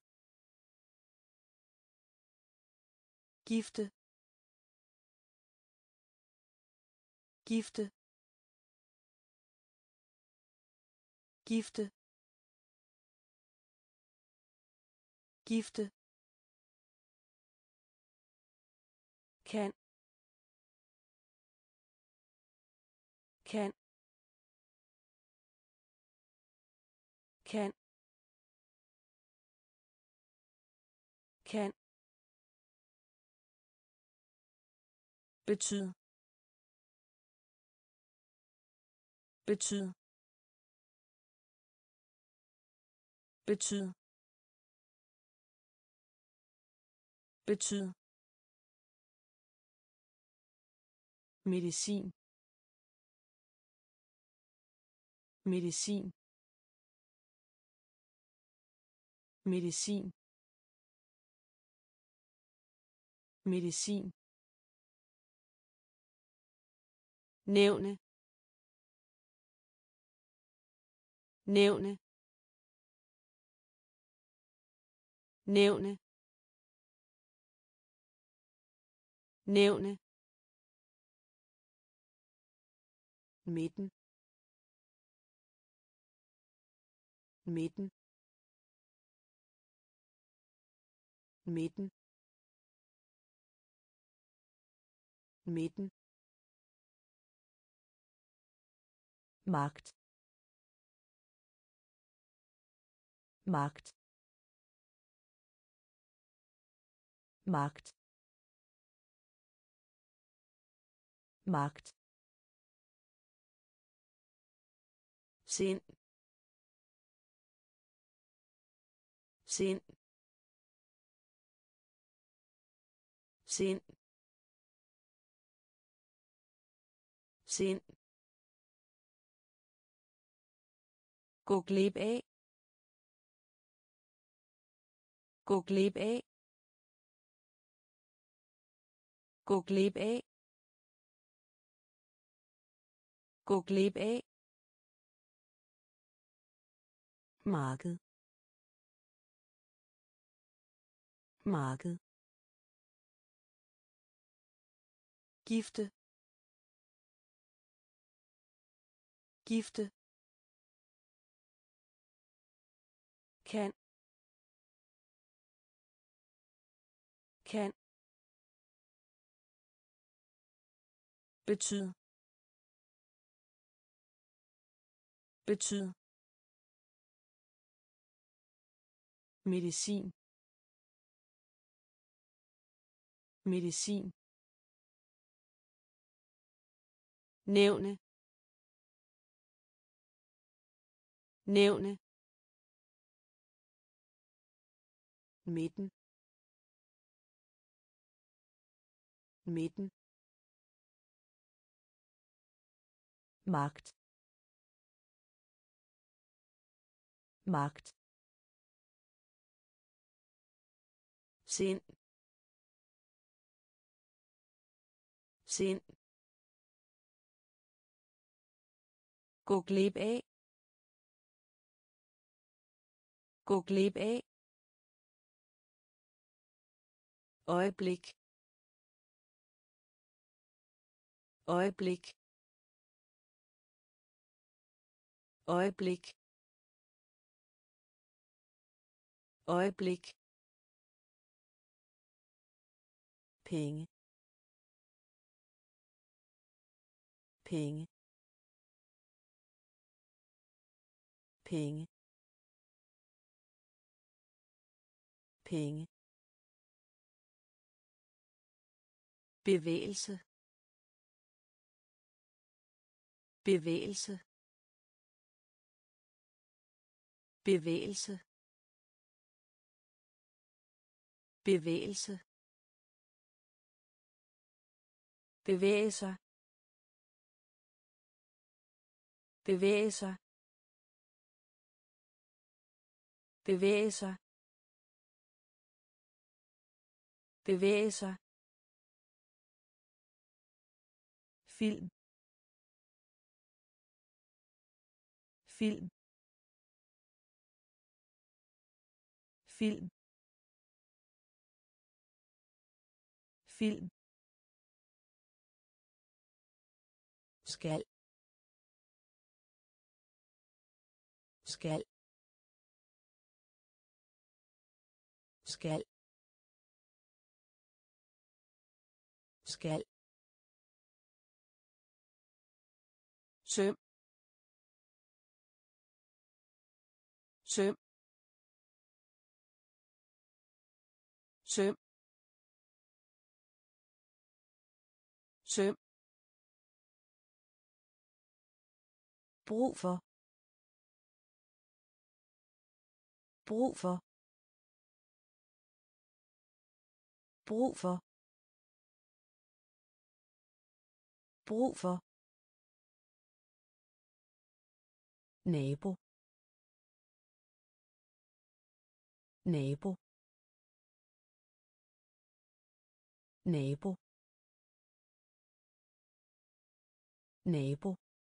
gifte, gifte, gifte, gifte, kan, kan, kan, kan, betyd, betyd, betyd, betyd, medicin, medicin, medicin, medicin, nævne, nævne, nævne, nævne, midten, midten, midten, midten, magt, magt, magt magt sind sind sind sind gå glip af gå glip af gå glip af gå glip af marked marked gifte gifte kan kan betyd betyd medicin medicin nævne nævne midten midten magt magt sind sind gå glip af gå glip af øjeblik øjeblik øjeblik øjeblik penge penge penge penge bevægelse bevægelse bevægelse bevægelse bevæge sig bevæge sig bevæge sig bevæge sig film film film film skal skal skal skal søm søm søm søm brug for brug for brug for brug for nabo nabo nabo nabo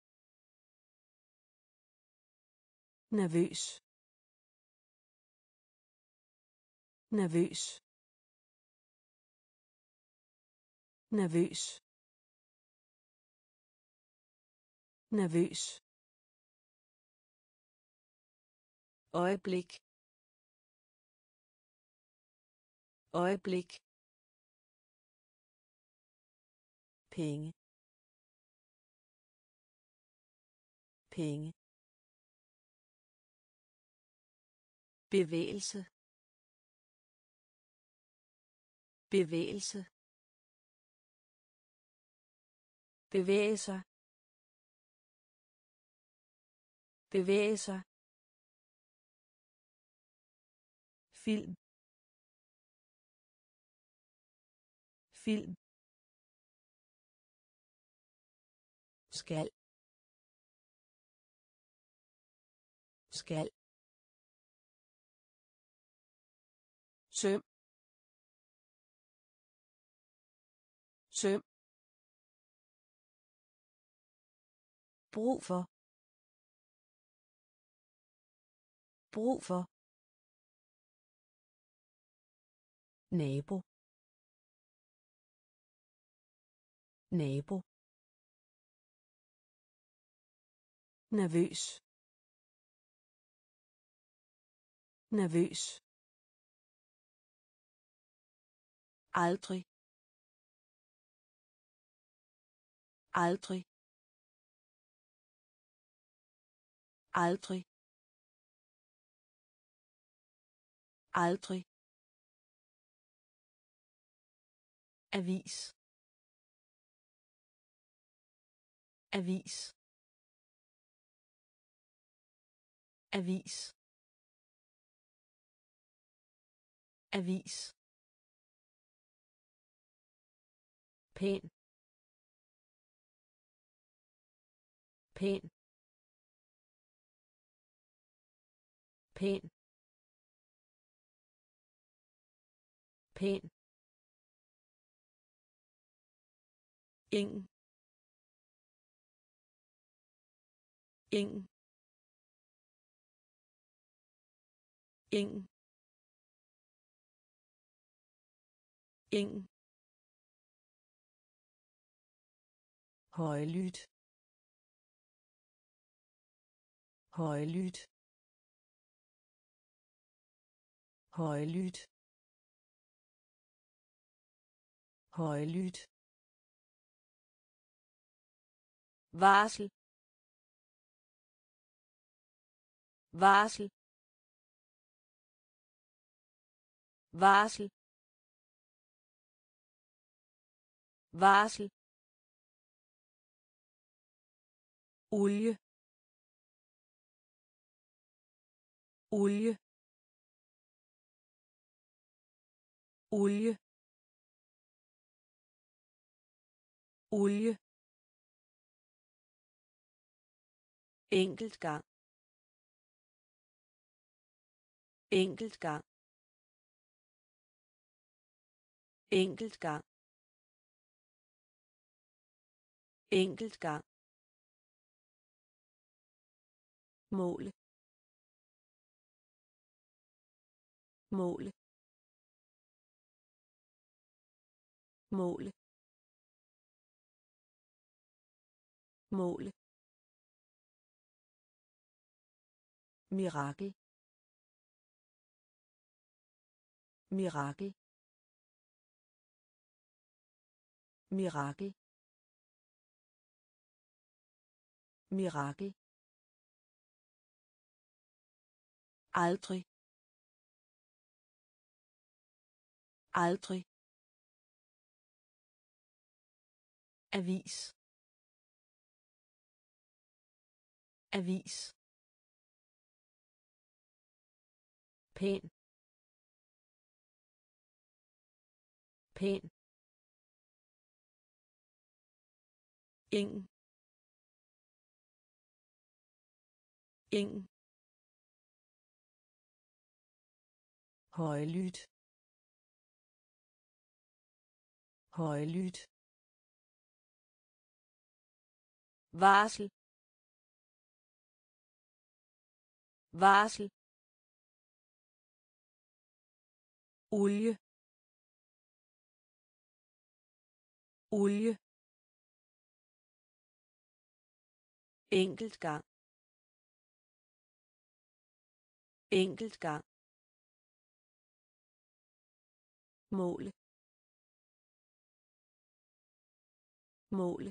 nervøs nervøs nervøs nervøs øjeblik øjeblik penge penge bevægelse bevægelse bevægelser bevægelser film film skal skal søm søm brug for brug for nabo nabo nervøs nervøs aldrig aldrig aldrig aldrig avis avis avis avis pæn pæn pæn pæn ingen ingen ingen ingen højlydt højlydt højlydt højlydt varsel varsel varsel varsel olie olie olie olie enkelt gang enkelt gang enkelt gang enkelt gang mål mål mål mål mirakel mirakel mirakel mirakel aldrig aldrig avis avis pæn pæn ingen ingen højlydt højlydt varsel varsel olie olie enkelt gang enkelt gang mål mål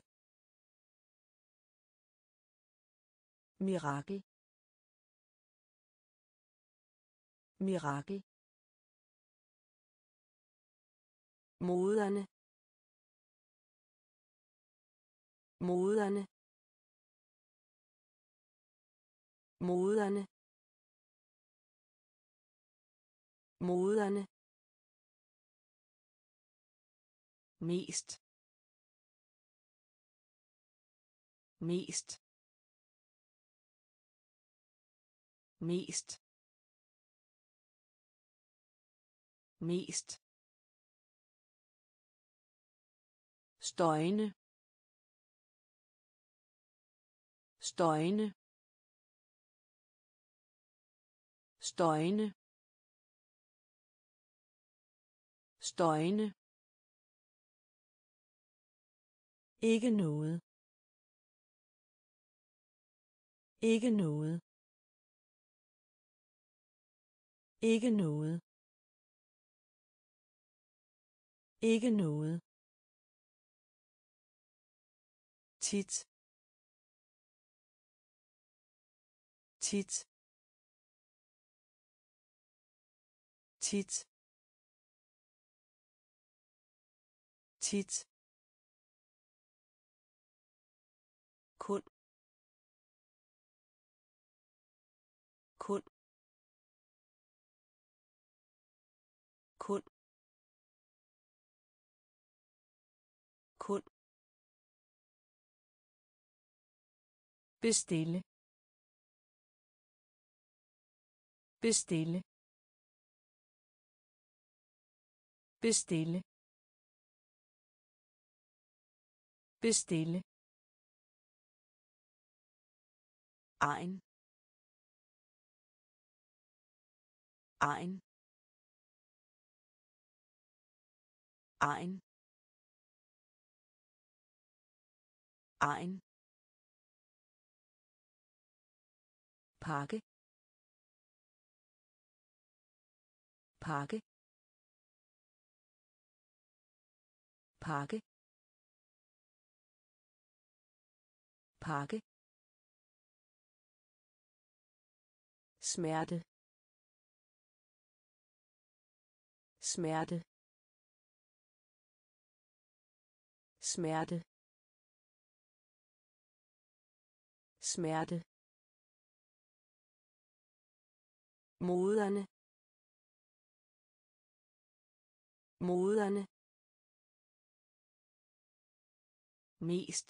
mirakel mirakel moderne moderne moderne moderne mest mest mest mest støjende støjende støjende støjende ikke noget ikke noget ikke noget ikke noget tit tit tit tit kun kun kun kun bestille bestille bestille bestille egen egen egen egen pakke pakke pakke pakke smerte smerte smerte smerte moderne moderne mest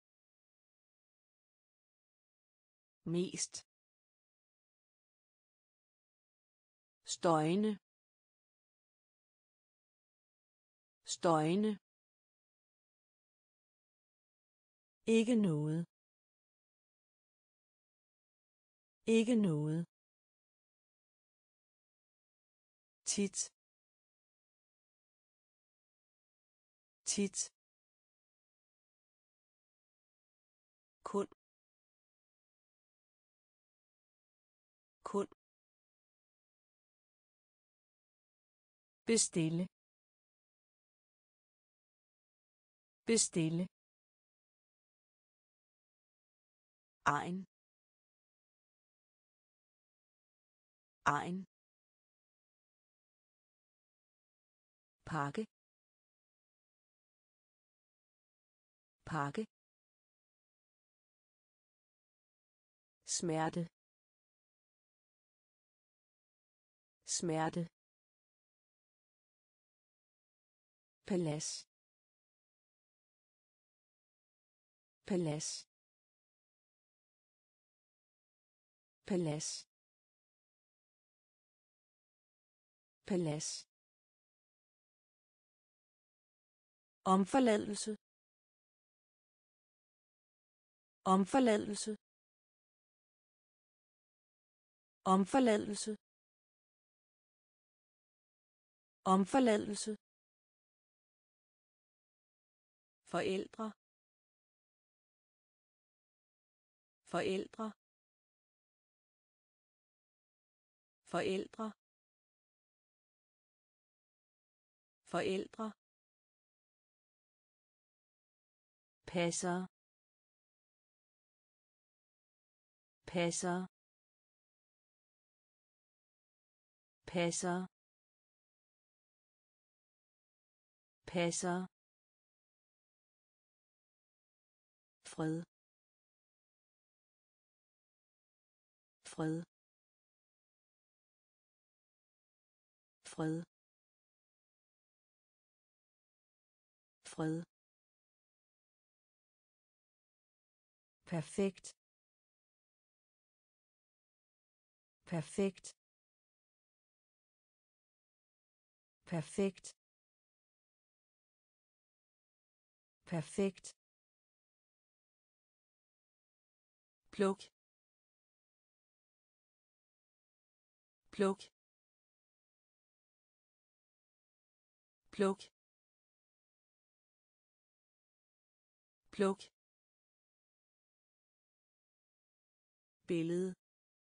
mest støjende støjende ikke noget ikke noget tit tit kun kun bestille bestille egen egen pakke pakke smerte smerte palads palads palads palads omforladelse omforladelse omforladelse omforladelse forældre forældre forældre forældre passer passer passer passer, fred, fred, fred, fred, perfekt, perfekt, perfekt, perfekt, pluk, pluk, pluk, pluk, billede,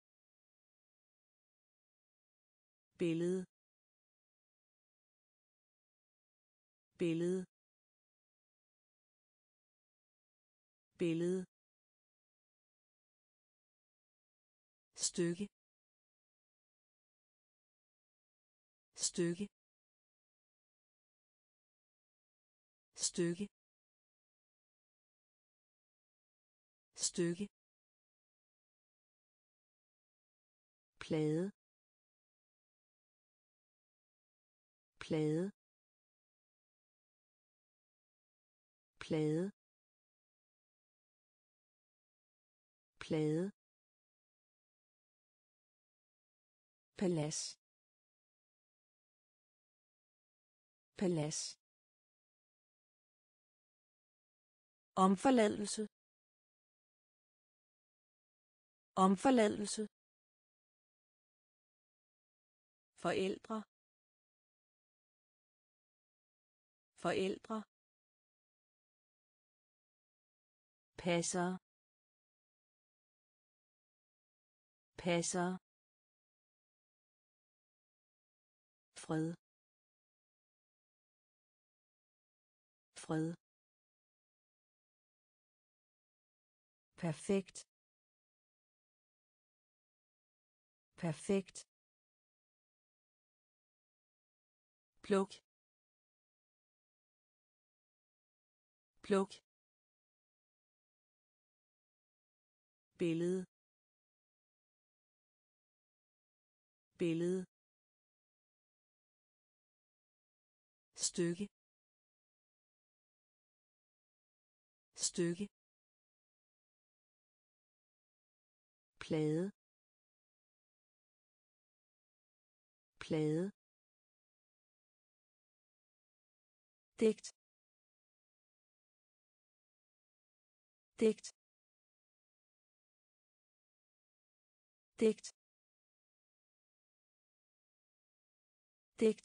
billede, billede, billede, stykke, stykke, stykke, stykke, plade, plade, plade, plade, palads, palads, omforladelse, omforladelse, forældre, forældre, passer, passer, fred, fred, perfekt, perfekt, pluk, pluk, billede, billede, stykke, stykke, plade, plade, digt, digt, digt, digt,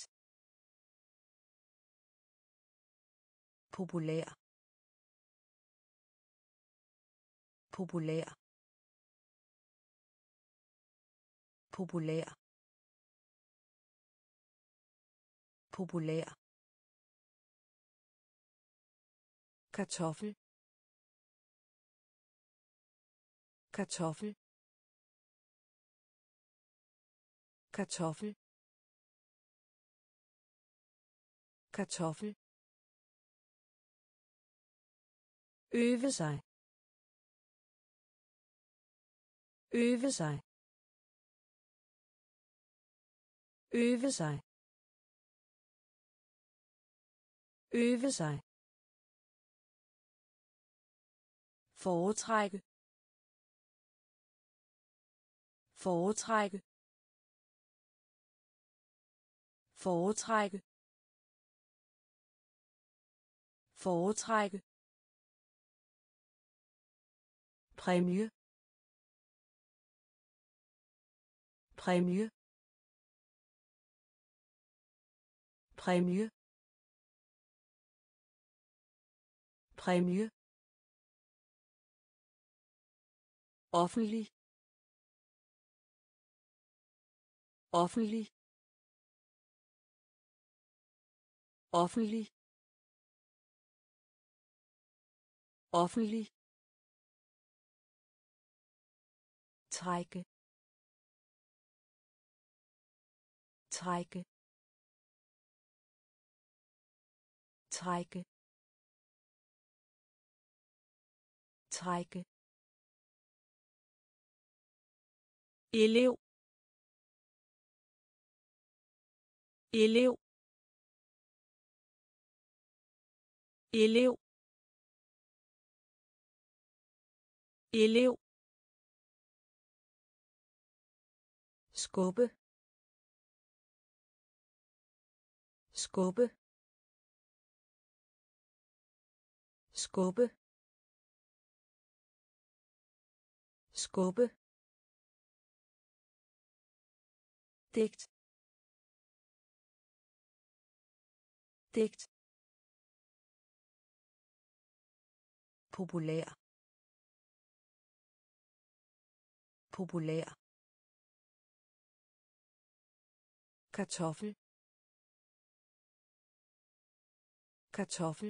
populær, populær, populær, populær, kartoffel, kartoffel, kartoffel, kartoffel, øve sig, øve sig, øve sig, øve sig, foretrække, foretrække, foretrække, foretrække, præmie, præmie, præmie, præmie, offentlig, offentlig, offentlig, offentlig, trække, trække, trække trække elev elev elev elev skubbe skubbe skubbe skubbe digt digt populær populær kartoffel kartoffel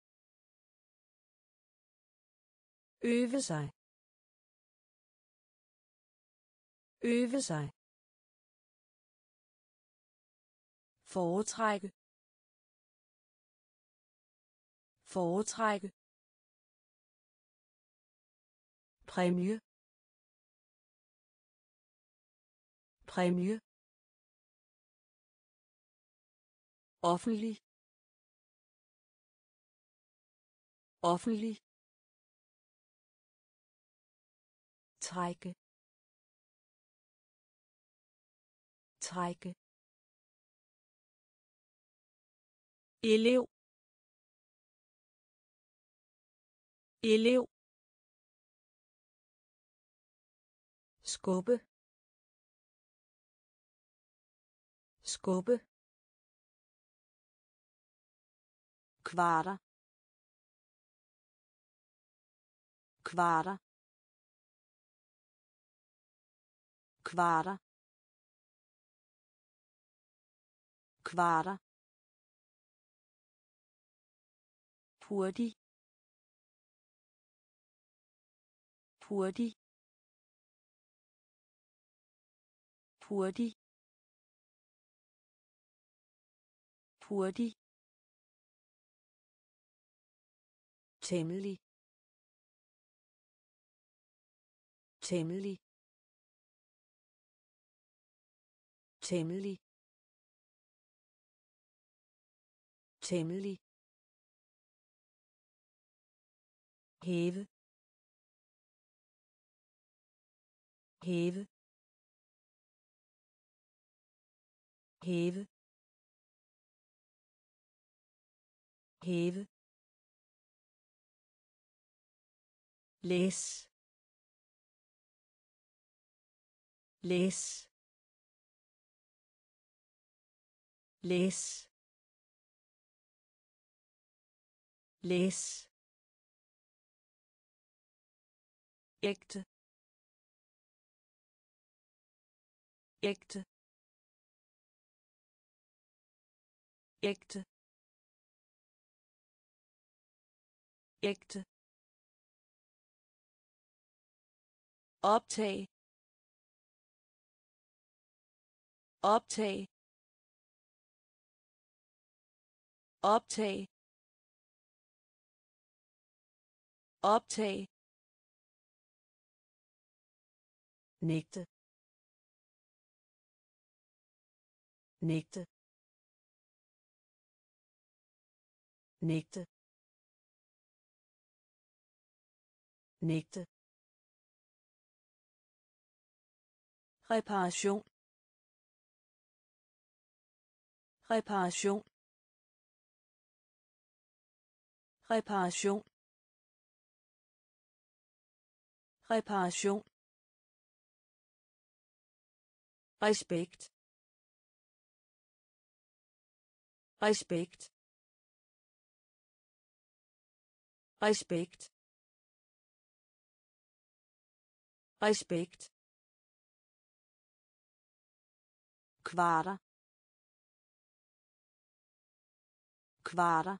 øve sig øve sig foretrække foretrække præmie præmie offentlig offentlig trække trække elev elev skubbe skubbe kvarter kvarter kvarter kvarter hurtig hurtig hurtig hurtig temmelig temmelig temmelig temmelig hæve hæve hæve hæve læs læs læs læs ægte ægte ægte ægte optag optag optag optag nægte nægte nægte nægte reparation reparation reparation reparation respekt respekt respekt respekt kvarter kvarter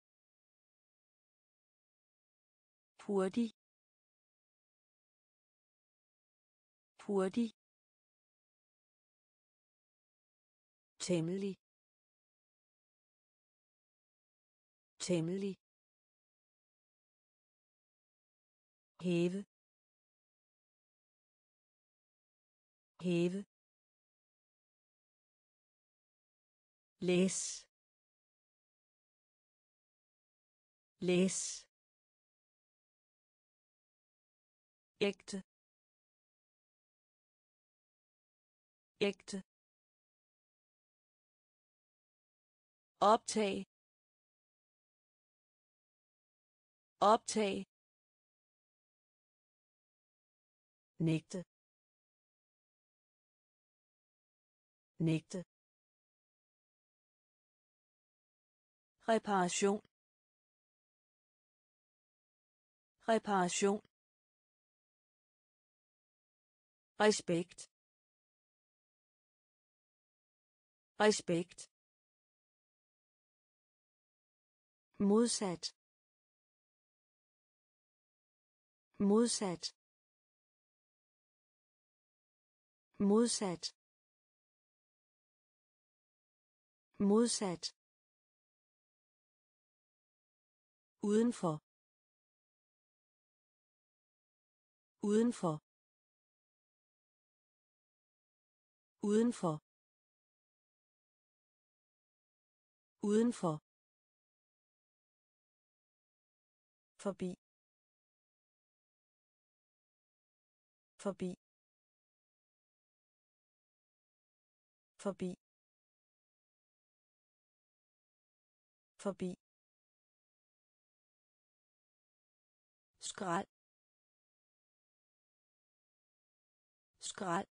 hurtig hurtig temmelig temmelig, hæve, hæve, læs, læs, ægte, ægte, optag, optag, nægte, nægte, reparation, reparation, respekt, respekt, modsat, modsat, modsat, modsat, udenfor, udenfor, udenfor, udenfor, forbi, forbi, forbi, forbi, skrald, skrald,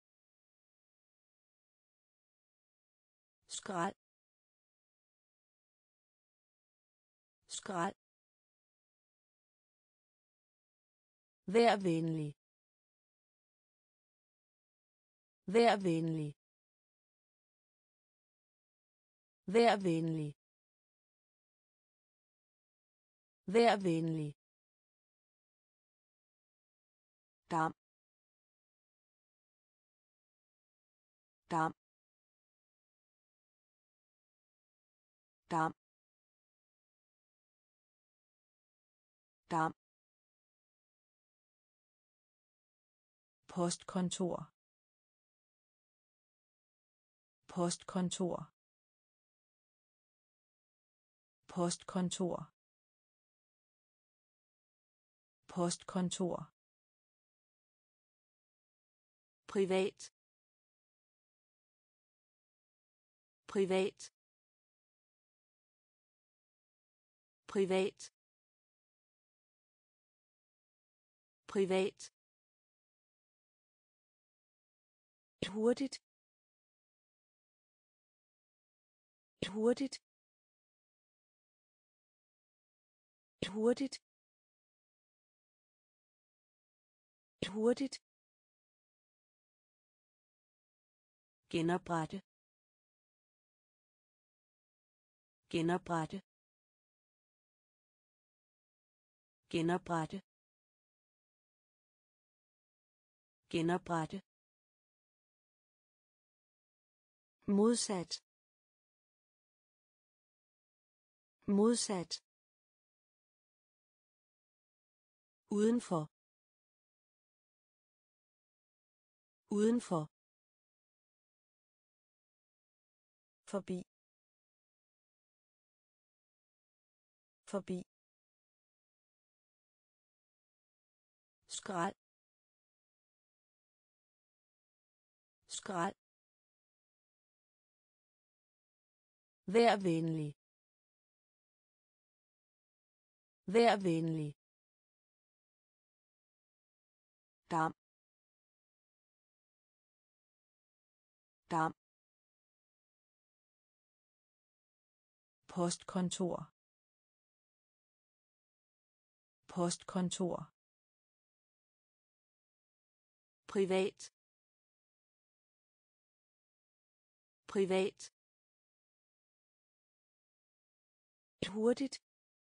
skrald, skrald, vær venlig, vær venlig, vær venlig, vær venlig, dam, dam, dam, dam, postkontor, postkontor, postkontor, postkontor, privat, privat, privat, privat, hurtigt, hurtigt, hurtigt, hurtigt, genoprette, genoprette, genoprette, genoprette, modsat, modsat, udenfor, udenfor, forbi, forbi, skrald, skrald, vær venlig, vær venlig, dam, dam, postkontor, postkontor, privat, privat, hurtigt,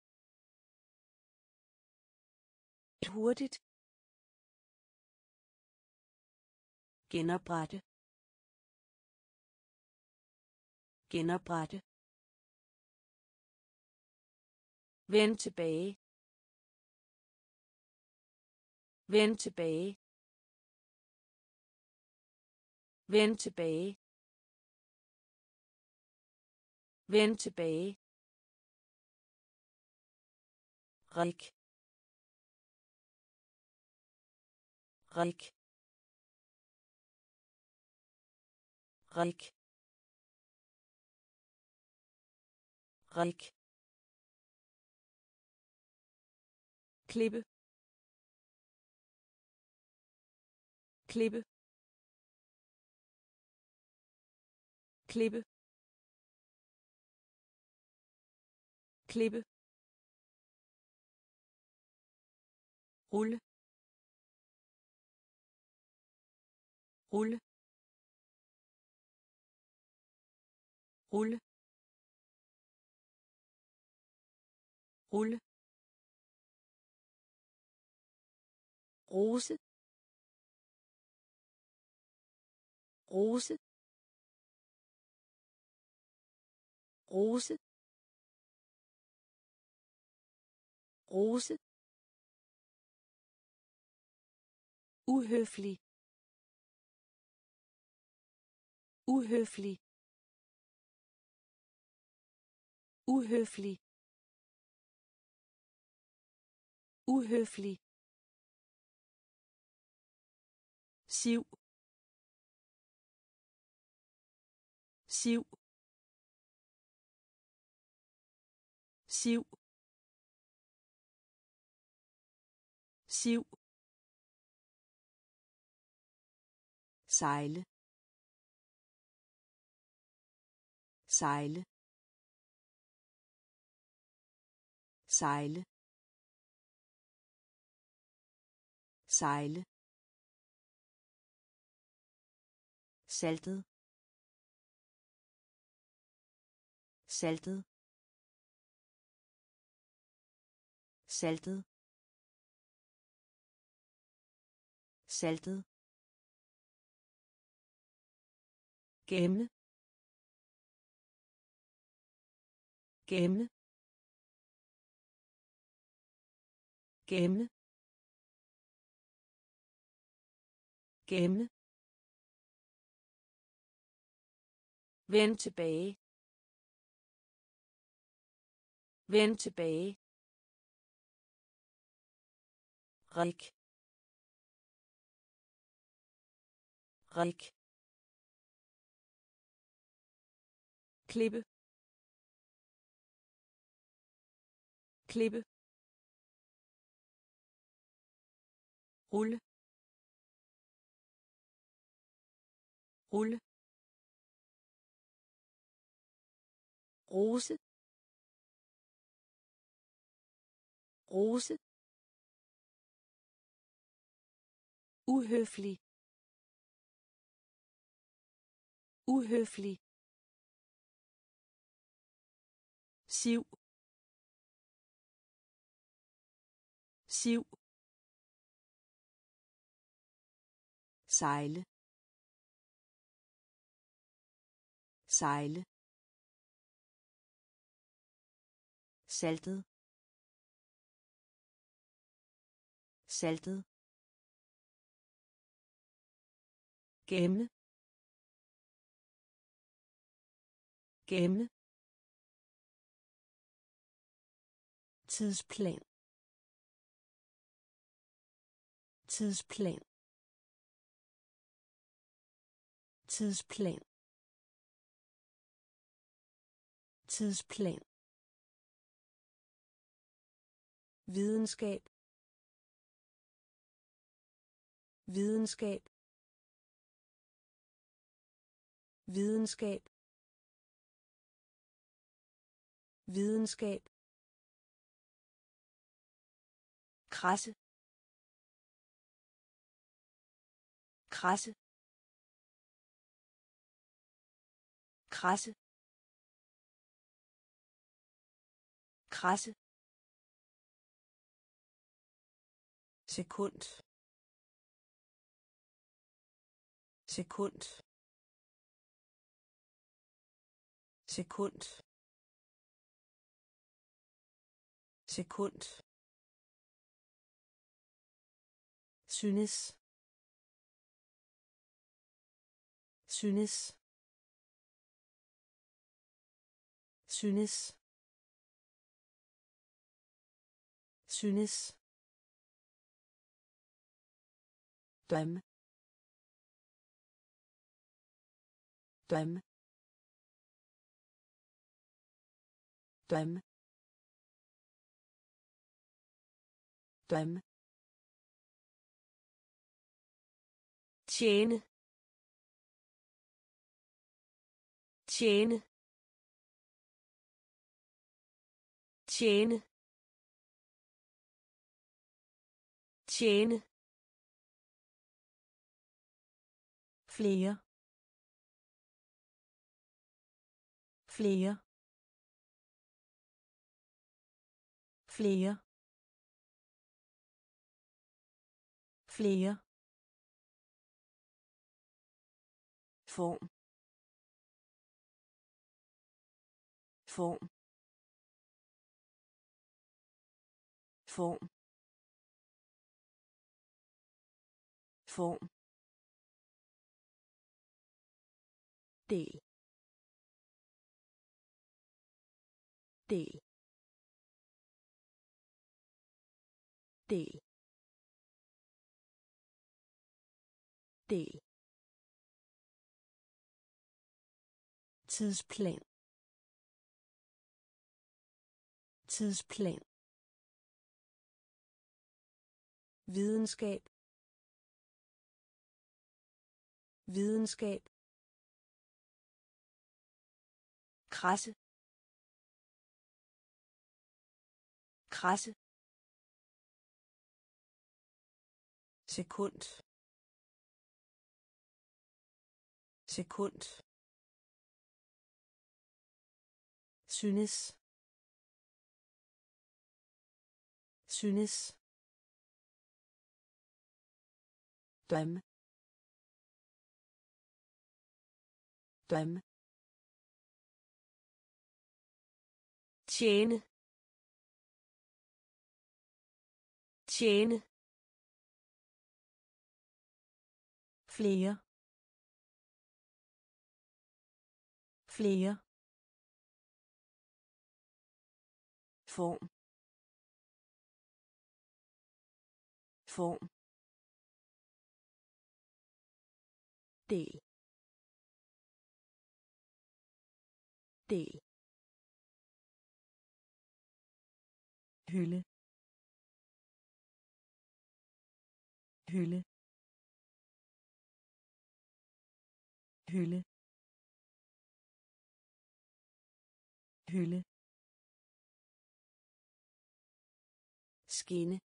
hurtigt, genoprette, genoprette, Vend tilbage. Vend tilbage. Vend tilbage. Vend tilbage. Rik. Rik. Rik. Rik. Klippe. Klippe. Klippe. Klippe. Rulle. Rulle. Rulle. Rulle. Rose. Rose. Rose. Rose. Uhøflig. Uhøflig. Uhøflig. Uhøflig. Siv. Siv. Siv. Siv. Sejle. Sejle. Sejle. Sejle. Saltet. Saltet. Saltet. Saltet. Gemme. Gemme. Gemme. Gemme. Vend tilbage. Vend tilbage. Rik. Rik. Klippe. Klippe. Rulle. Rulle. Rose. Rose. Uhøflig. Uhøflig. Siv. Siv. Sejle. Sejle. Saltet. Saltet. Gemme. Gemme. Tidsplan. Tidsplan. Tidsplan. Tidsplan. Videnskab. Videnskab. Videnskab. Videnskab. Krasse. Krasse. Krasse. Krasse. Sekund. Sekund. Sekund. sekund, synes, synes, synes, synes, døm, døm, døm, døm, tjene, tjene, tjene, tjene, flere, flere, flere, flere, form, form, form, form, del, del, del, del, tidsplan, tidsplan, videnskab, videnskab, krasse, krasse, sekund, sekund, synes, synes, døm, døm, tjene, tjene, flere, flere, form, form, del, del, hylde, hylde, hylde, hylde, skinne,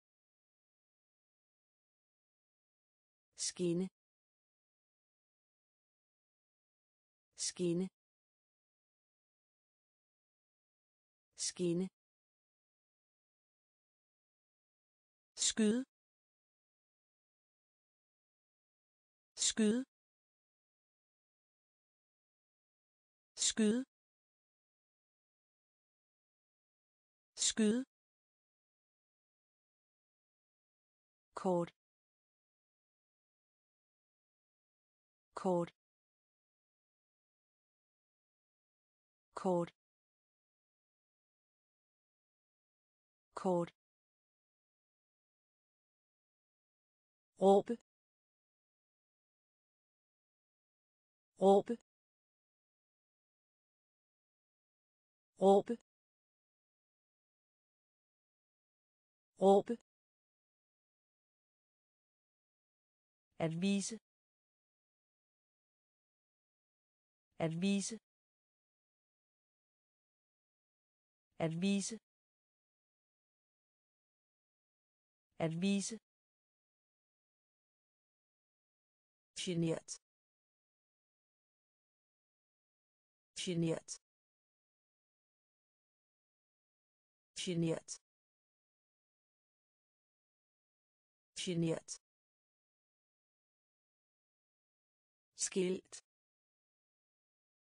skinne, skinne, skinne, skyde, skyde, skyde, skyde, kort, kort, kort, kort, råbe, råbe, råbe, råbe, at vise, at vise, at vise, at vise, genert, genert, genert, genert, skilt,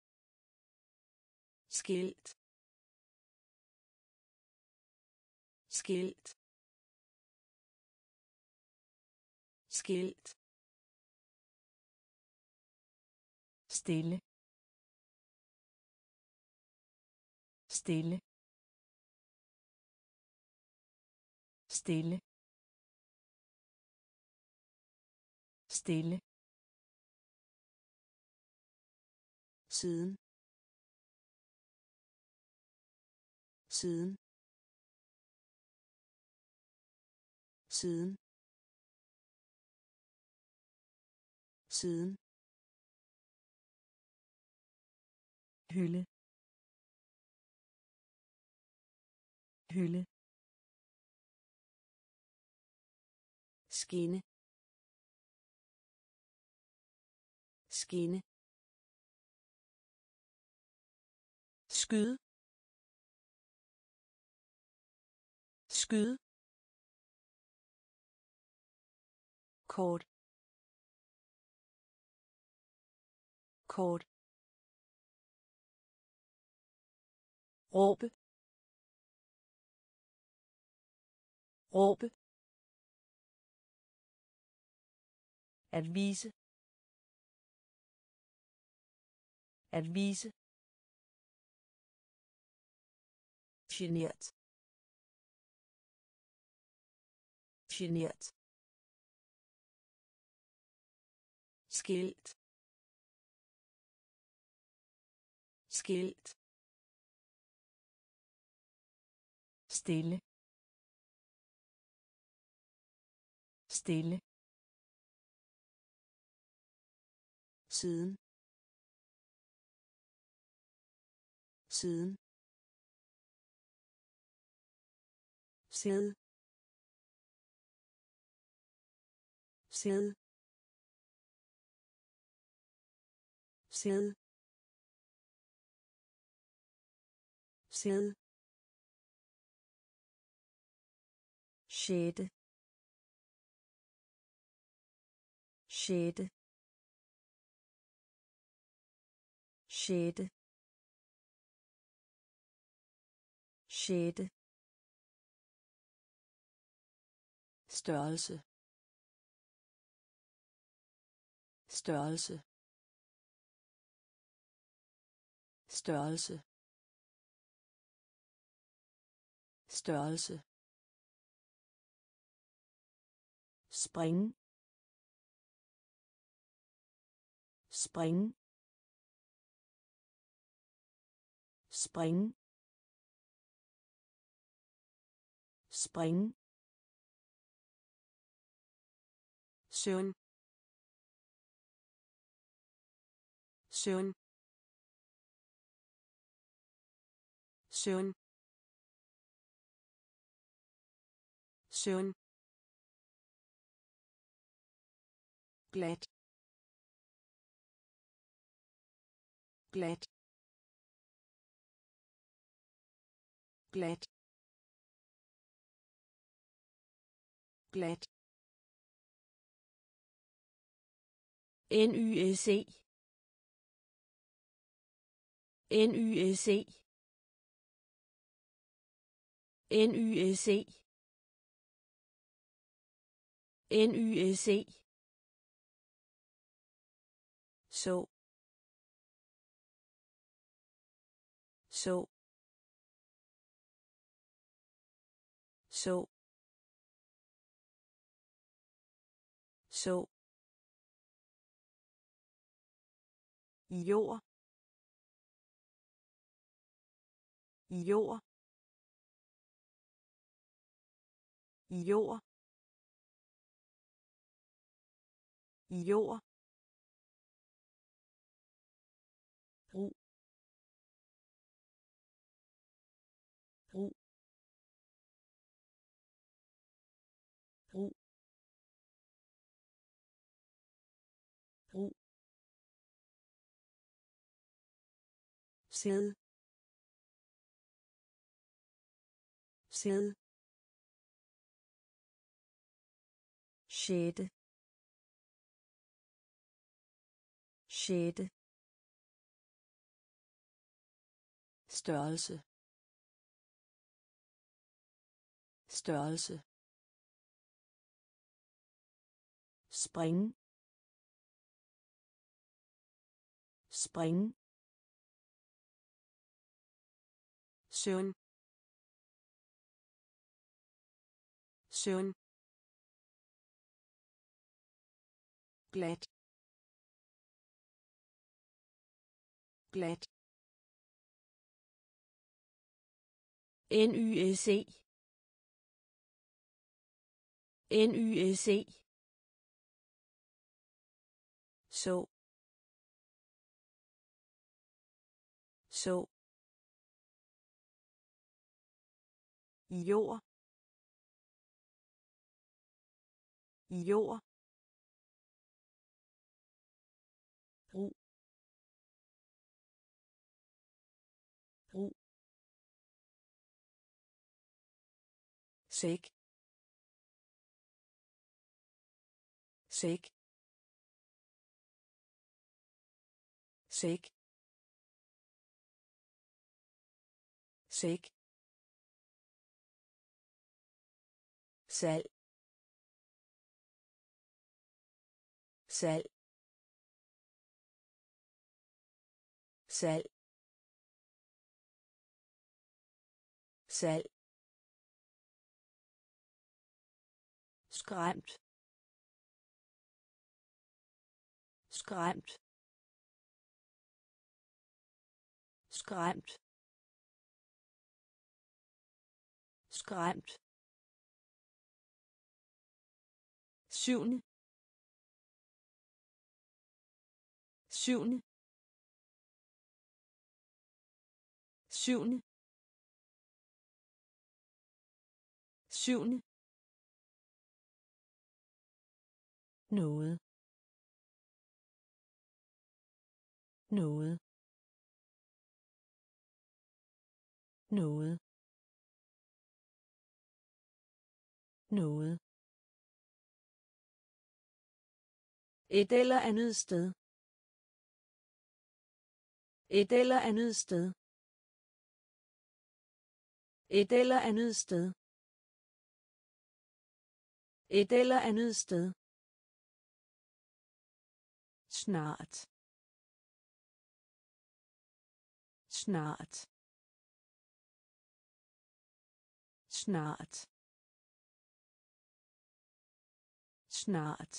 skilt, skilt skilt stille stille stille stille siden siden siden siden hylde hylde skinne skinne skyde skyde kort kort råbe råbe at vise at vise genert genert skilt skilt stille stille siden siden sæde sæde sæde sæde sjette sjette sjette sjette størrelse størrelse størrelse størrelse spring spring spring spring søvn søvn søvn søvn glat glat glat glat N Y S E N Y S E N Y S E N Y S E så så så så jord jord jord jord brug brug brug brug sæde sæde sjette sjette størrelse størrelse, spring, spring, søvn, søvn, glat, glat, N Y S E N Y S E så, så, jord, jord, brug, brug, sæk, sæk, sæk, sæk, salg, salg, salg, salg, skræmt, skræmt, skræmt, skræmt, syvende, syvende, syvende, syvende, noget, noget, noget, noget, et eller andet sted, et eller andet sted, et eller andet sted, et eller andet sted, snart, snart, snart, snart,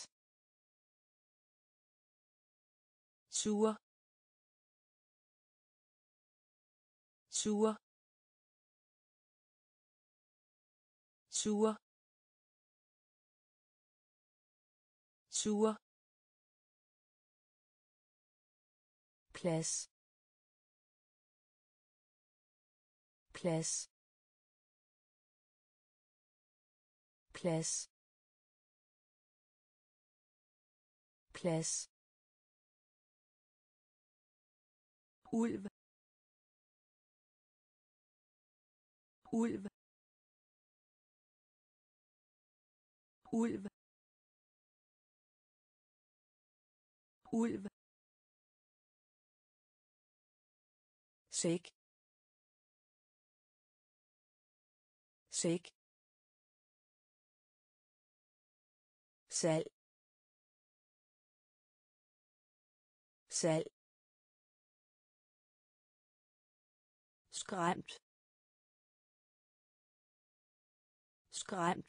sur, sur, sur, sur, plads, plads, plads, plads, ulv, ulv, ulv, ulv, sæk, sæk, salg, salg, skræmt, skræmt,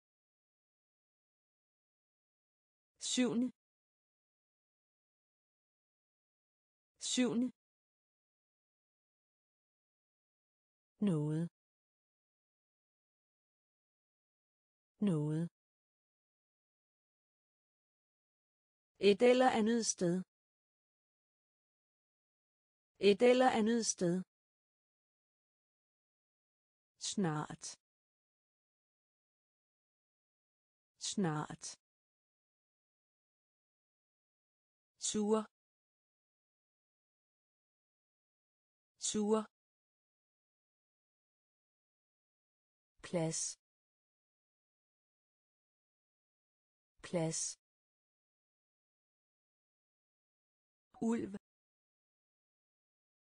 syvende, syvende, noget, noget, et eller andet sted, et eller andet sted, snart, snart, sur, sur, plads, plads, ulv,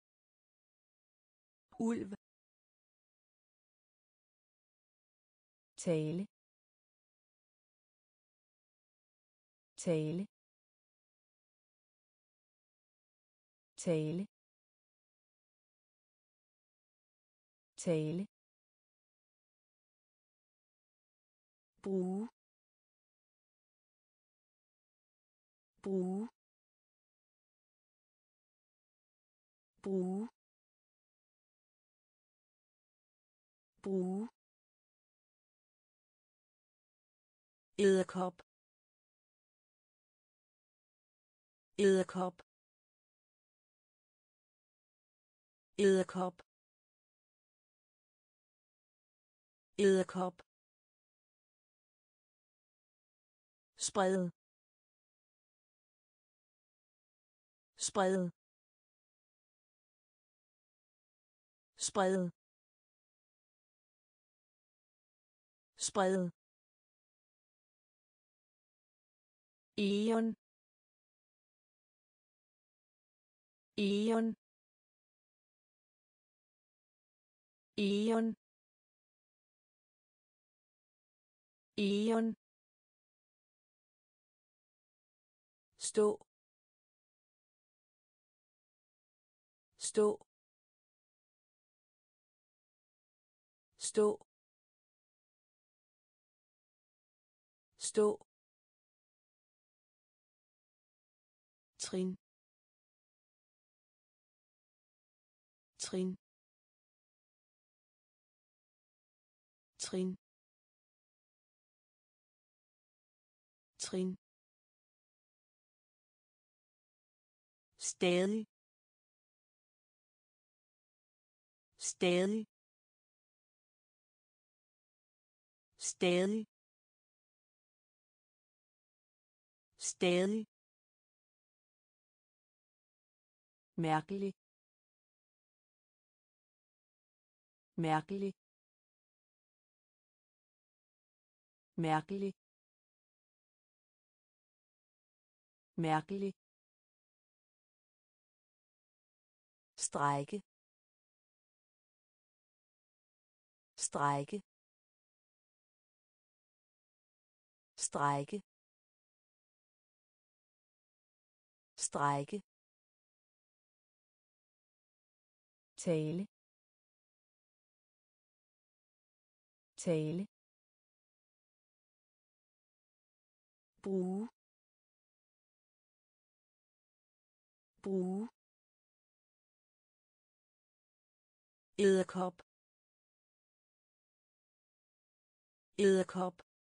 ulv, tale tale tale tale bruge bruge bruge bruge edderkop edderkop edderkop edderkop spred spred spred spred Eon Eon Eon Eon stå stå stå stå trin trin trin trin stadig stadig stadig stadig mærkelig mærkelig mærkelig mærkelig strejke strejke strejke strejke tale tale bruge bruge edderkop edderkop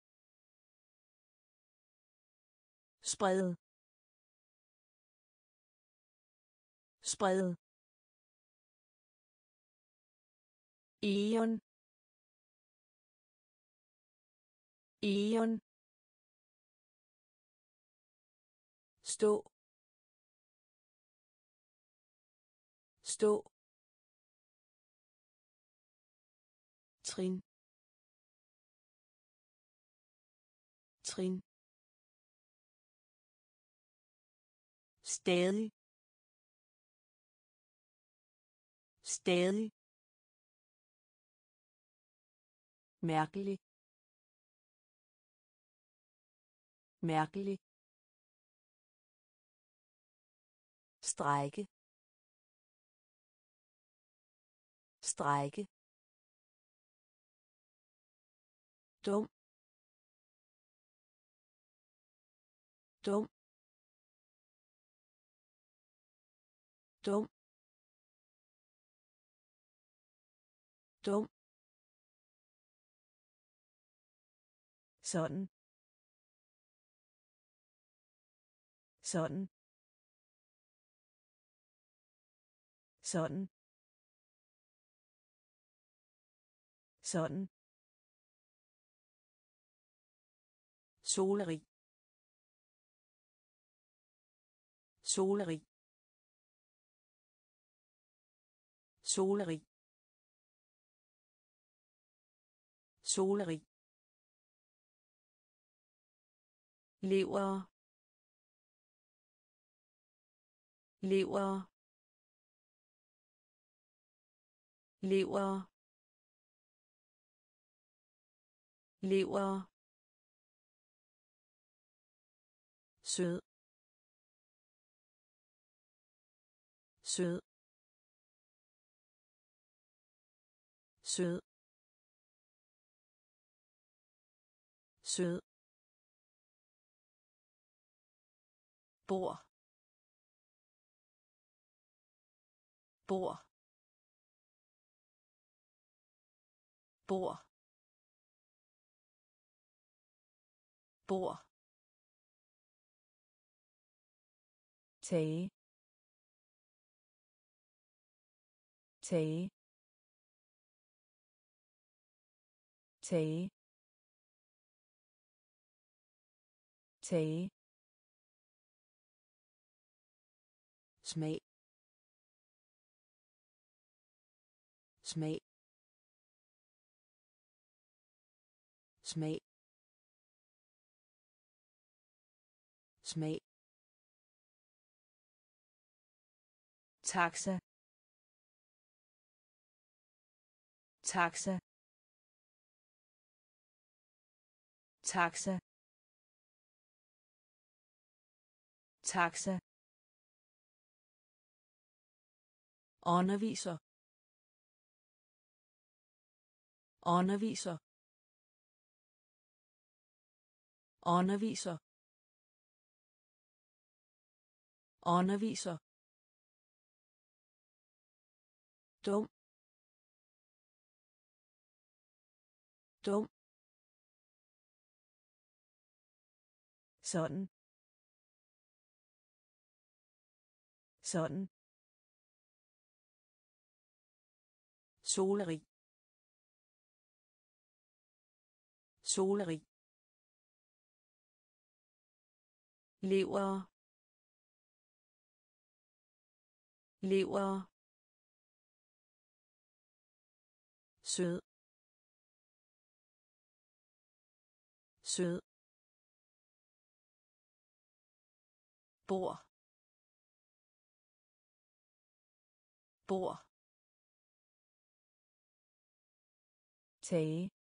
spred spred Eon Eon stå stå trin trin stadig stadig mærkelig mærkelig strejke strejke dum dum dum dum sådan sådan sådan sådan solerig solerig solerig solerig lever lever lever lever, sød, sød, sød, sød, bor, bor, bor, bor, tage, tage, tage, tage, smag, smag, smag, smag, taxa, taxa, taxa, taxa, underviser, underviser, underviser, underviser, dum, dum, sådan, sådan, solerig, solerig, lever, lever, sød, sød, bor, bor, tage,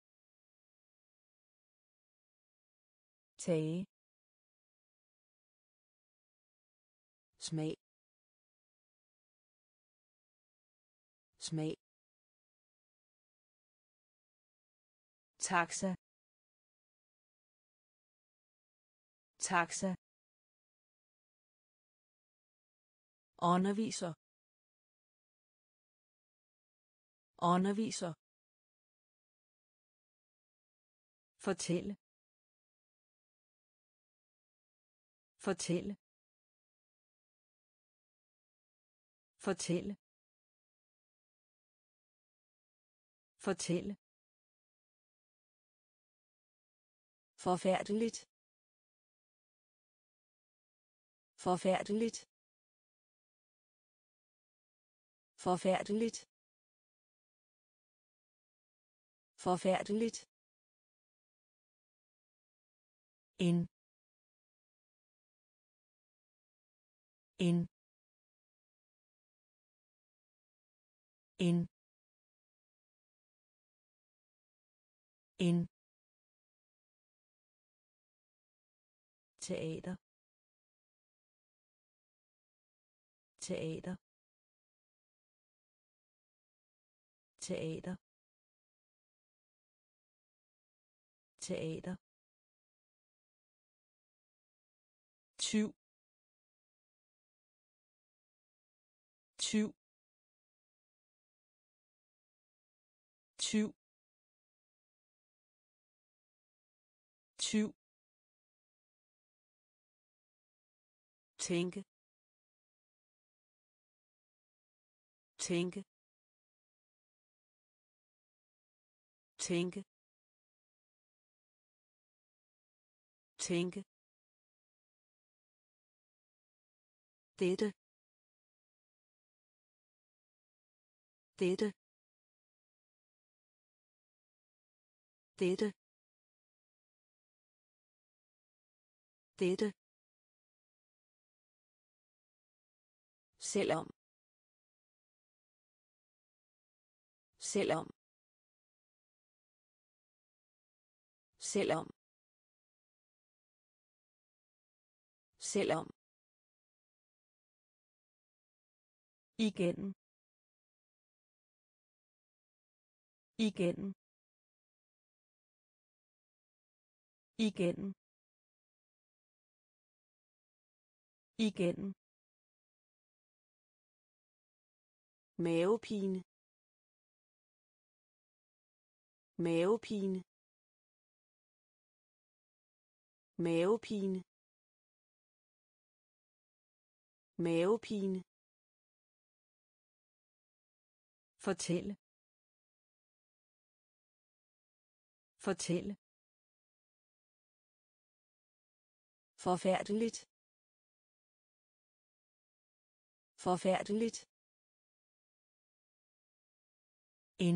tage, smag, smag, taxa, taxa, underviser, underviser, fortælle, fortælle, fortælle, fortælle, forfærdeligt, forfærdeligt, forfærdeligt, forfærdeligt, en, en, en, en, teater, teater, teater, teater, tyv, tyv, tyv, tyv, tænke, tænke, tænke, tænke, dette, dette, dette, dette, selvom, selvom, selvom selvom igen igen igen igen mavepine mavepine mavepine mavepine fortælle fortælle forfærdeligt forfærdeligt en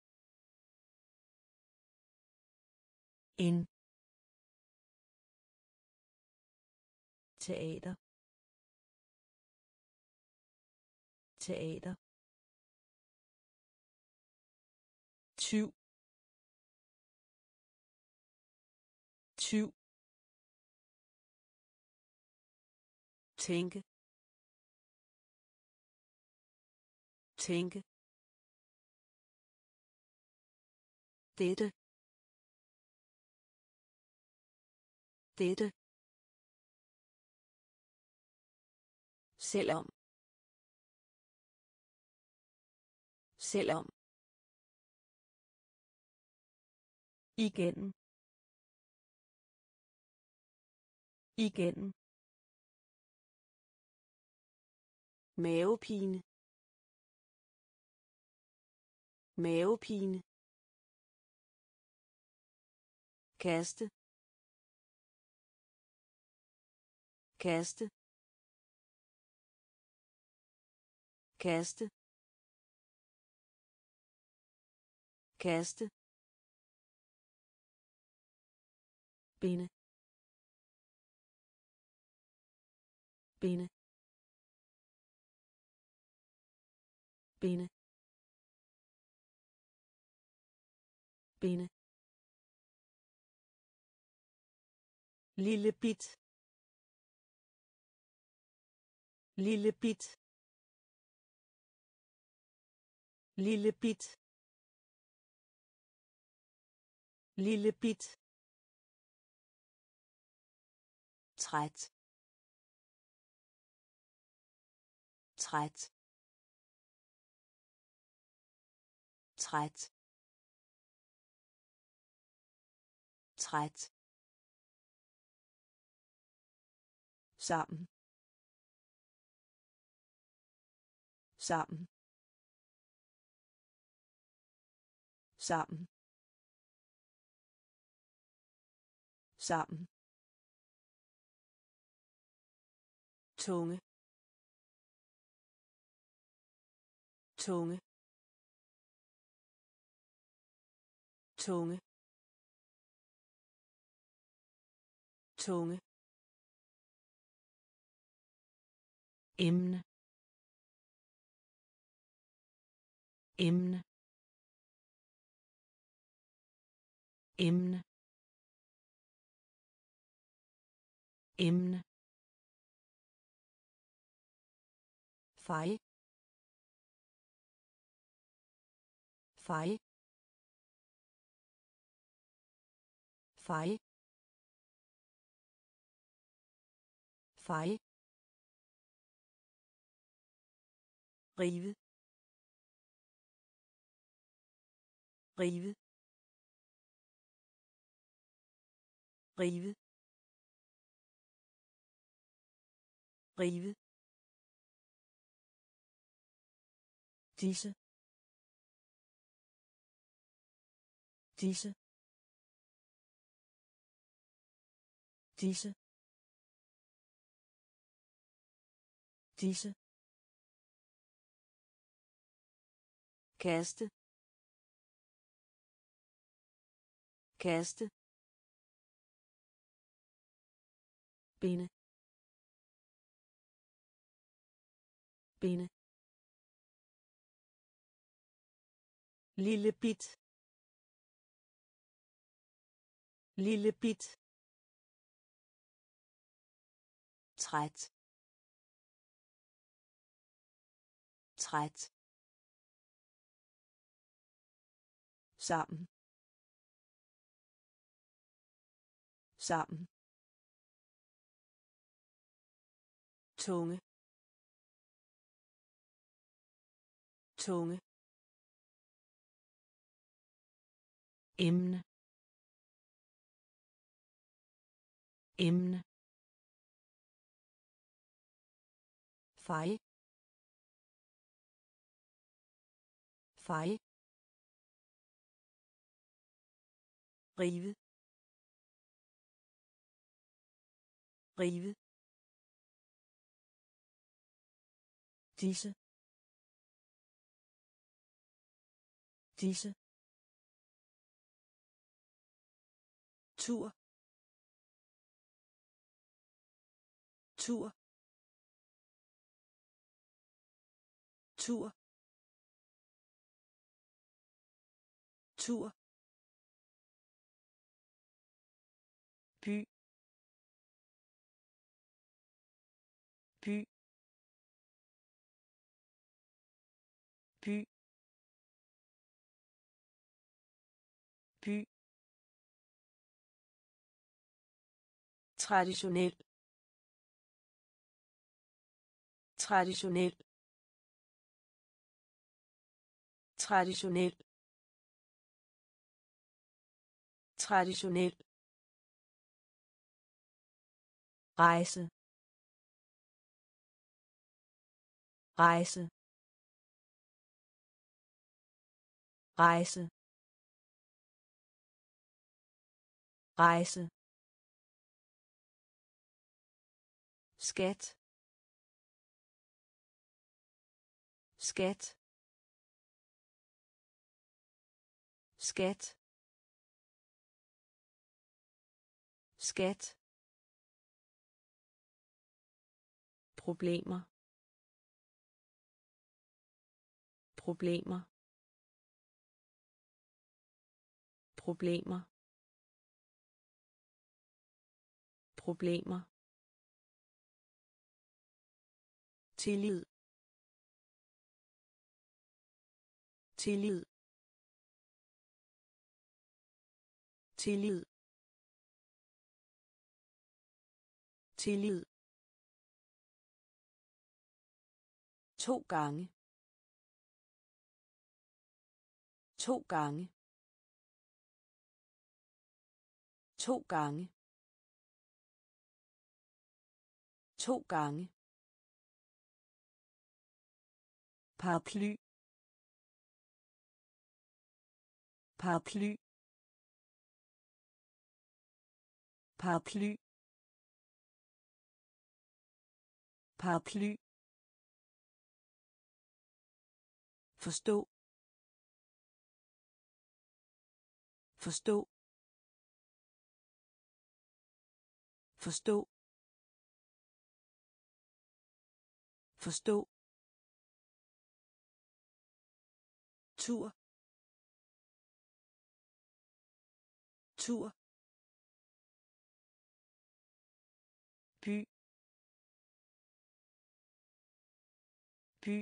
en teater teater tyv tyv tænke tænke dette dette selvom selvom igen igen mavepine mavepine kaste kaste kaste kaste binde binde binde binde lille bit lille bit lille bit lille bit træt træt træt træt sammen sammen sammen sammen tunge tunge tunge tunge emne emne emne emne fejl fejl fejl fejl rive rive rive rive disse disse disse disse kaste kaste binde binde lille bit lille bit, træt, træt, sammen, sammen, tunge, tunge, emne, emne, fejl, fejl, rive, rive, disse, disse, tur, tur, tur, tur, by, by, by, by, traditionel, traditionel, traditionel, traditionel, rejse, rejse, rejse, rejse, skat, skat, skat, skat, problemer, problemer, problemer, problemer, tillid, tillid, tillid, tillid, to gange, to gange, to gange, to gange, paraply, paraply, paraply, paraply, forstå, forstå, forstå, forstå, tur, tur, by, by,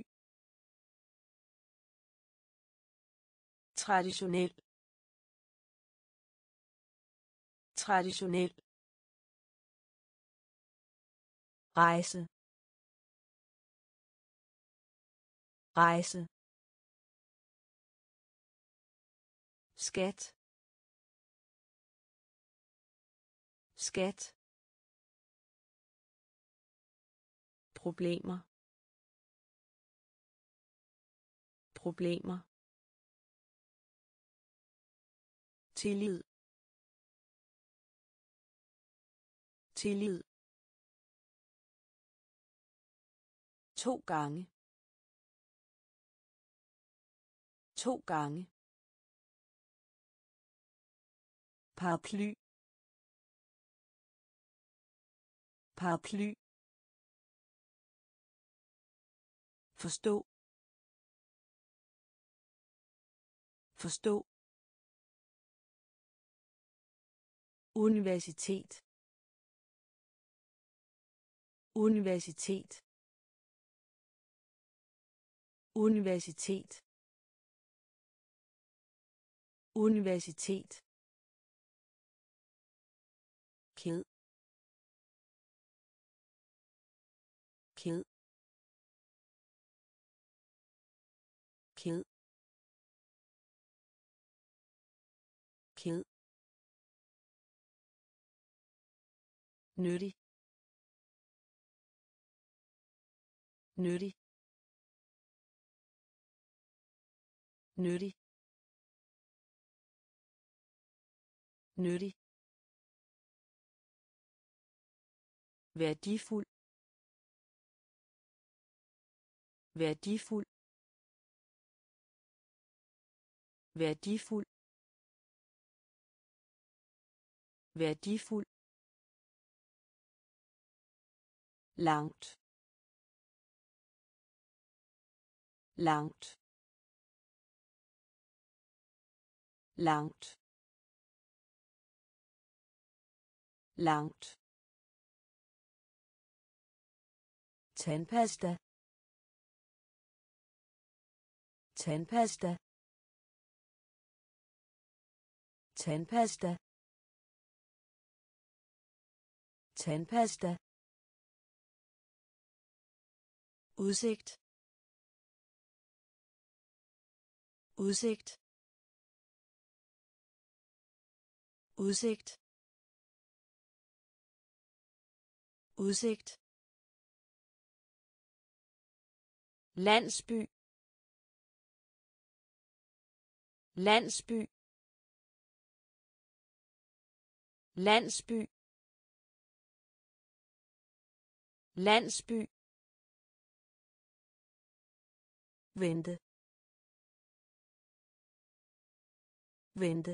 traditionel, traditionel, rejse, rejse, skat, skat, problemer, problemer, tillid, tillid, to gange, to gange, paraply, paraply, forstå, forstå, Universitet. Universitet. Universitet. Universitet. Ked. Ked. Ked. Ked. Nyttig. Nyttig. Nyttig. Nyttig. Værdifuld. Værdifuld. Værdifuld. Værdifuld. Langt. Langt. Langt. Langt. Tandpasta. Tandpasta. Tandpasta. Tandpasta. Udsigt. Udsigt. Udsigt. Udsigt. Landsby. Landsby. Landsby. Landsby. Vente. Vente.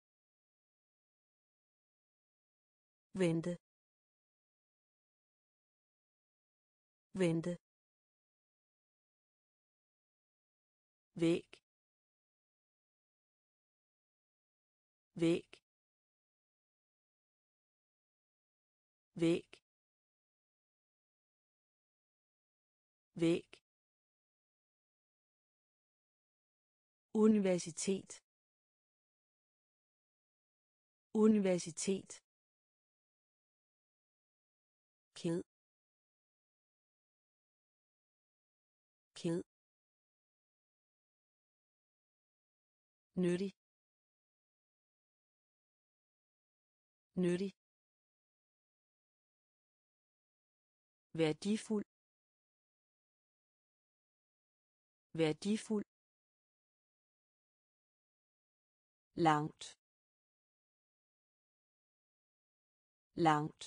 Vente. Vente. Væg. Væg. Væg. Væg. Universitet. Universitet. Ked. Ked. Nyttig. Nyttig. Værdifuld. Værdifuld. Langt. Langt.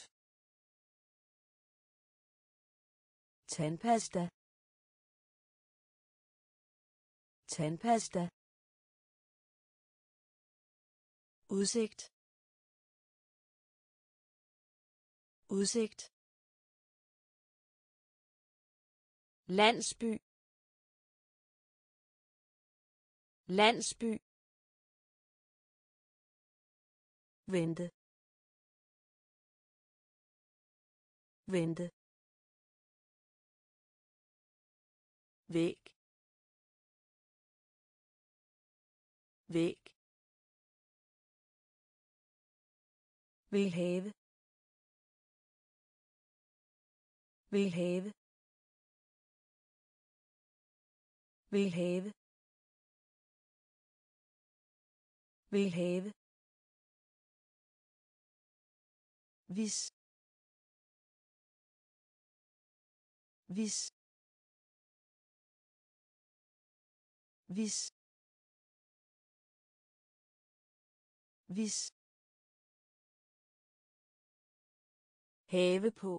Tandpasta. Tandpasta. Udsigt. Udsigt. Landsby. Landsby. Vente. Vente. Væg. Væg. Vil have. Vil have. Vil have. Vil have. Hvis. Hvis. Hvis. Hvis. Have på.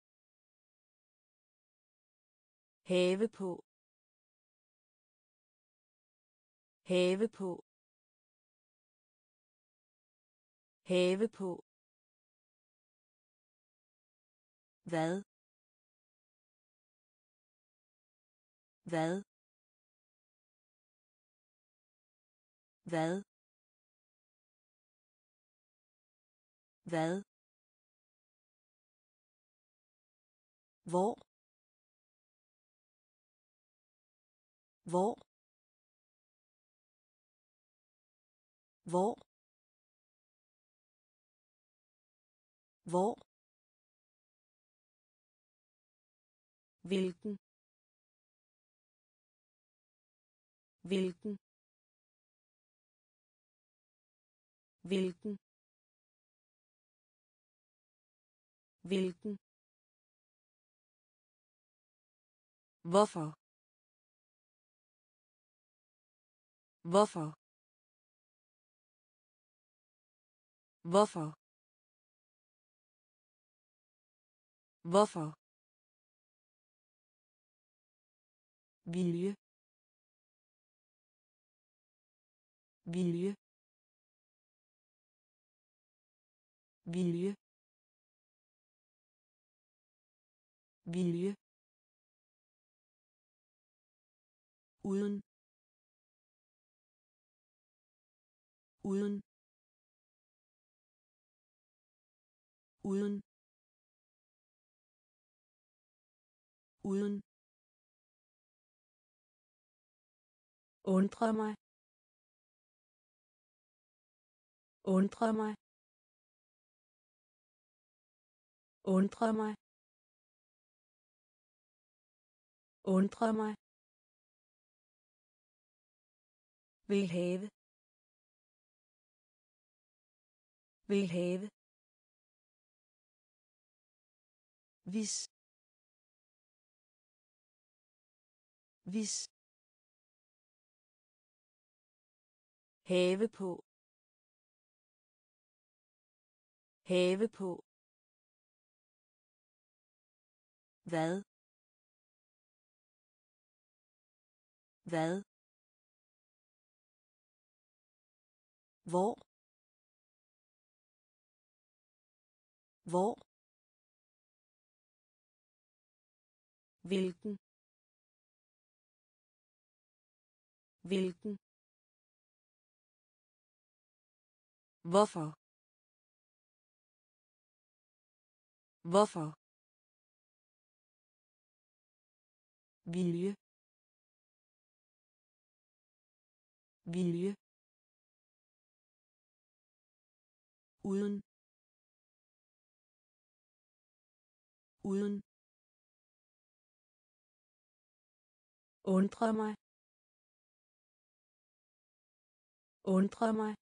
Have på. Have på. Have på. Hvad? Hvad? Hvad? Hvad? Hvor? Hvor? Hvor? Hvor? Hvilken? Hvilken? Hvilken? Hvilken? Hvorfor? Hvorfor? Hvorfor? Hvorfor? Vilje. Vilje. Vilje. Vilje. Uden. Uden. Uden. Uden. Undre mig. Undre mig. Undre mig. Undre mig. Vil have. Vil have. Hvis. Hvis. Have på. Have på. Hvad? Hvad? Hvor? Hvor? Hvilken? Hvilken? Hvorfor? Hvorfor? Vilje. Vilje. Uden. Uden. Undre mig. Undre mig.